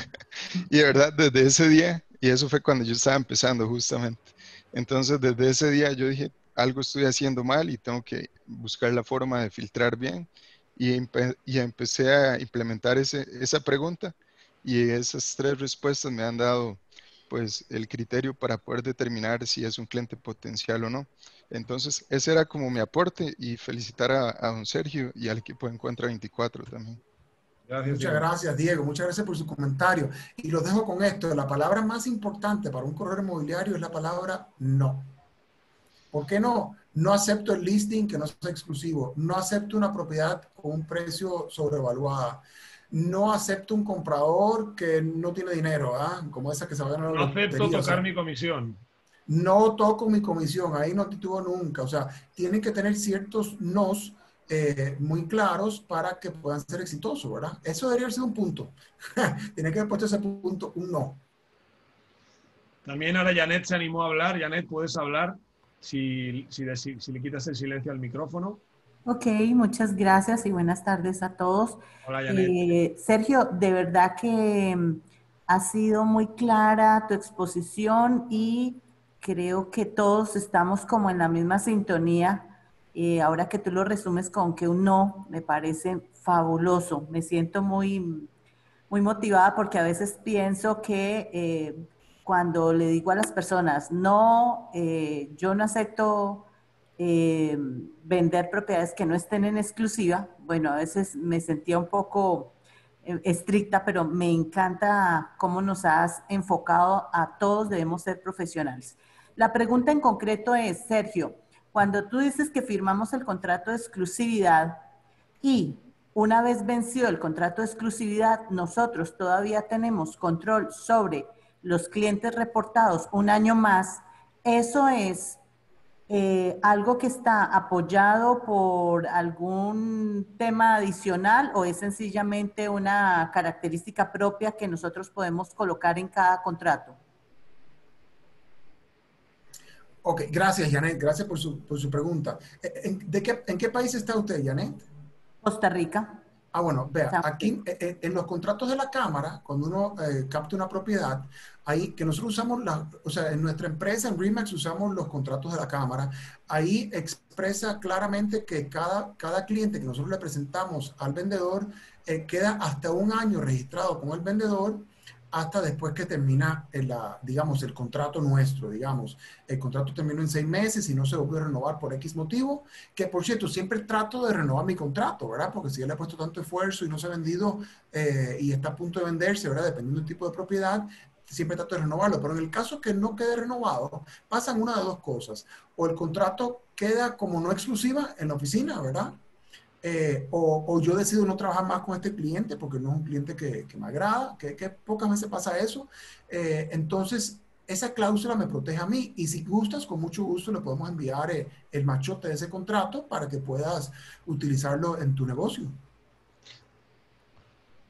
y de verdad desde ese día, y eso fue cuando yo estaba empezando justamente. Entonces desde ese día yo dije, algo estoy haciendo mal y tengo que buscar la forma de filtrar bien. Y, empe- y empecé a implementar ese, esa pregunta y esas tres respuestas me han dado pues el criterio para poder determinar si es un cliente potencial o no. Entonces ese era como mi aporte y felicitar a, a don Sergio y al equipo de Encuentra veinticuatro también. Gracias, Muchas Diego. gracias, Diego. Muchas gracias por su comentario. Y los dejo con esto. La palabra más importante para un corredor inmobiliario es la palabra no. ¿Por qué no? No acepto el listing que no sea exclusivo. No acepto una propiedad con un precio sobrevaluada. No acepto un comprador que no tiene dinero, ¿ah? Como esa que se va a ganar No la acepto lotería. O tocar sea, mi comisión. no toco mi comisión, ahí no titubo nunca. O sea, tienen que tener ciertos nos eh, muy claros para que puedan ser exitosos, ¿verdad? Eso debería ser un punto. Tiene que haber puesto ese punto, un no. También ahora Janet se animó a hablar. Janet, puedes hablar si, si, si, si le quitas el silencio al micrófono. Ok, muchas gracias y buenas tardes a todos. Hola, Janet. Eh, Sergio, de verdad que mm, ha sido muy clara tu exposición y creo que todos estamos como en la misma sintonía. Eh, ahora que tú lo resumes con que un no, me parece fabuloso. Me siento muy, muy motivada porque a veces pienso que eh, cuando le digo a las personas, no, eh, yo no acepto eh, vender propiedades que no estén en exclusiva, bueno, a veces me sentía un poco eh, estricta, pero me encanta cómo nos has enfocado a todos debemos ser profesionales. La pregunta en concreto es, Sergio, cuando tú dices que firmamos el contrato de exclusividad y una vez vencido el contrato de exclusividad, nosotros todavía tenemos control sobre los clientes reportados un año más, ¿eso es eh, algo que está apoyado por algún tema adicional o es sencillamente una característica propia que nosotros podemos colocar en cada contrato? Ok, gracias, Janet. Gracias por su, por su pregunta. ¿En, de qué, ¿En qué país está usted, Janet? Costa Rica. Ah, bueno, vea, San José. aquí eh, en los contratos de la Cámara, cuando uno eh, capta una propiedad, ahí que nosotros usamos, la, o sea, en nuestra empresa, en RE/MAX, usamos los contratos de la Cámara, ahí expresa claramente que cada, cada cliente que nosotros le presentamos al vendedor eh, queda hasta un año registrado con el vendedor hasta después que termina el, digamos, el contrato nuestro, digamos. El contrato terminó en seis meses y no se volvió a renovar por X motivo, que por cierto, siempre trato de renovar mi contrato, ¿verdad? Porque si ya le he puesto tanto esfuerzo y no se ha vendido eh, y está a punto de venderse, ¿verdad? Dependiendo del tipo de propiedad, siempre trato de renovarlo. Pero en el caso que no quede renovado, pasan una de dos cosas. O el contrato queda como no exclusiva en la oficina, ¿verdad? Eh, o, o yo decido no trabajar más con este cliente porque no es un cliente que, que me agrada, que, que pocas veces pasa eso. Eh, entonces, esa cláusula me protege a mí y si gustas, con mucho gusto le podemos enviar eh, el machote de ese contrato para que puedas utilizarlo en tu negocio.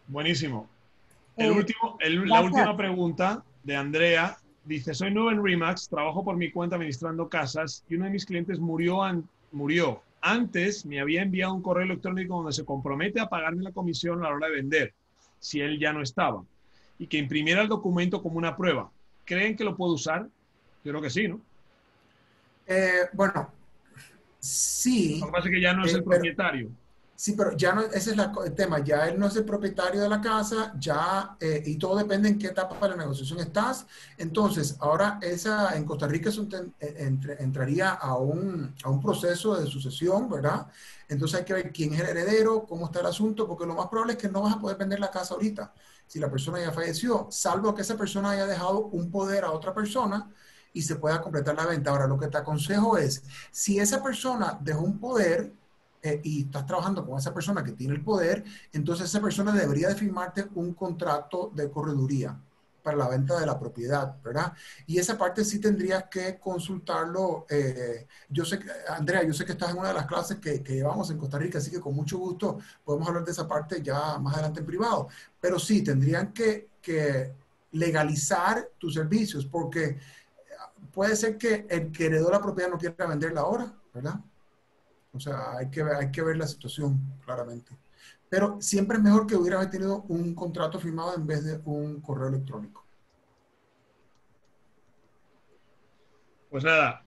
Buenísimo. El Eh, último, el- la gracias. última pregunta de Andrea dice, soy nuevo en Remax, trabajo por mi cuenta administrando casas y uno de mis clientes murió, an- murió. Antes me había enviado un correo electrónico donde se compromete a pagarme la comisión a la hora de vender, si él ya no estaba, y que imprimiera el documento como una prueba. ¿Creen que lo puedo usar? Yo creo que sí, ¿no? Eh, bueno, sí, Lo que pasa es que ya no es eh, el pero, propietario. sí, pero ya no, ese es la co- el tema, ya él no es el propietario de la casa, ya, eh, y todo depende en qué etapa de la negociación estás. Entonces, ahora esa, en Costa Rica eso enten- eh, entre- entraría a un, a un proceso de sucesión, ¿verdad? Entonces hay que ver quién es el heredero, cómo está el asunto, porque lo más probable es que no vas a poder vender la casa ahorita, si la persona ya falleció, salvo que esa persona haya dejado un poder a otra persona y se pueda completar la venta. Ahora, lo que te aconsejo es, si esa persona dejó un poder, eh, y estás trabajando con esa persona que tiene el poder, entonces esa persona debería de firmarte un contrato de correduría para la venta de la propiedad, ¿verdad? Y esa parte sí tendrías que consultarlo. Eh, yo sé que, Andrea, yo sé que estás en una de las clases que, que llevamos en Costa Rica, así que con mucho gusto podemos hablar de esa parte ya más adelante en privado. Pero sí, tendrían que, que legalizar tus servicios, porque puede ser que el que heredó la propiedad no quiera venderla ahora, ¿verdad? O sea, hay que ver, hay que ver la situación claramente. Pero siempre es mejor que hubiera tenido un contrato firmado en vez de un correo electrónico. Pues nada,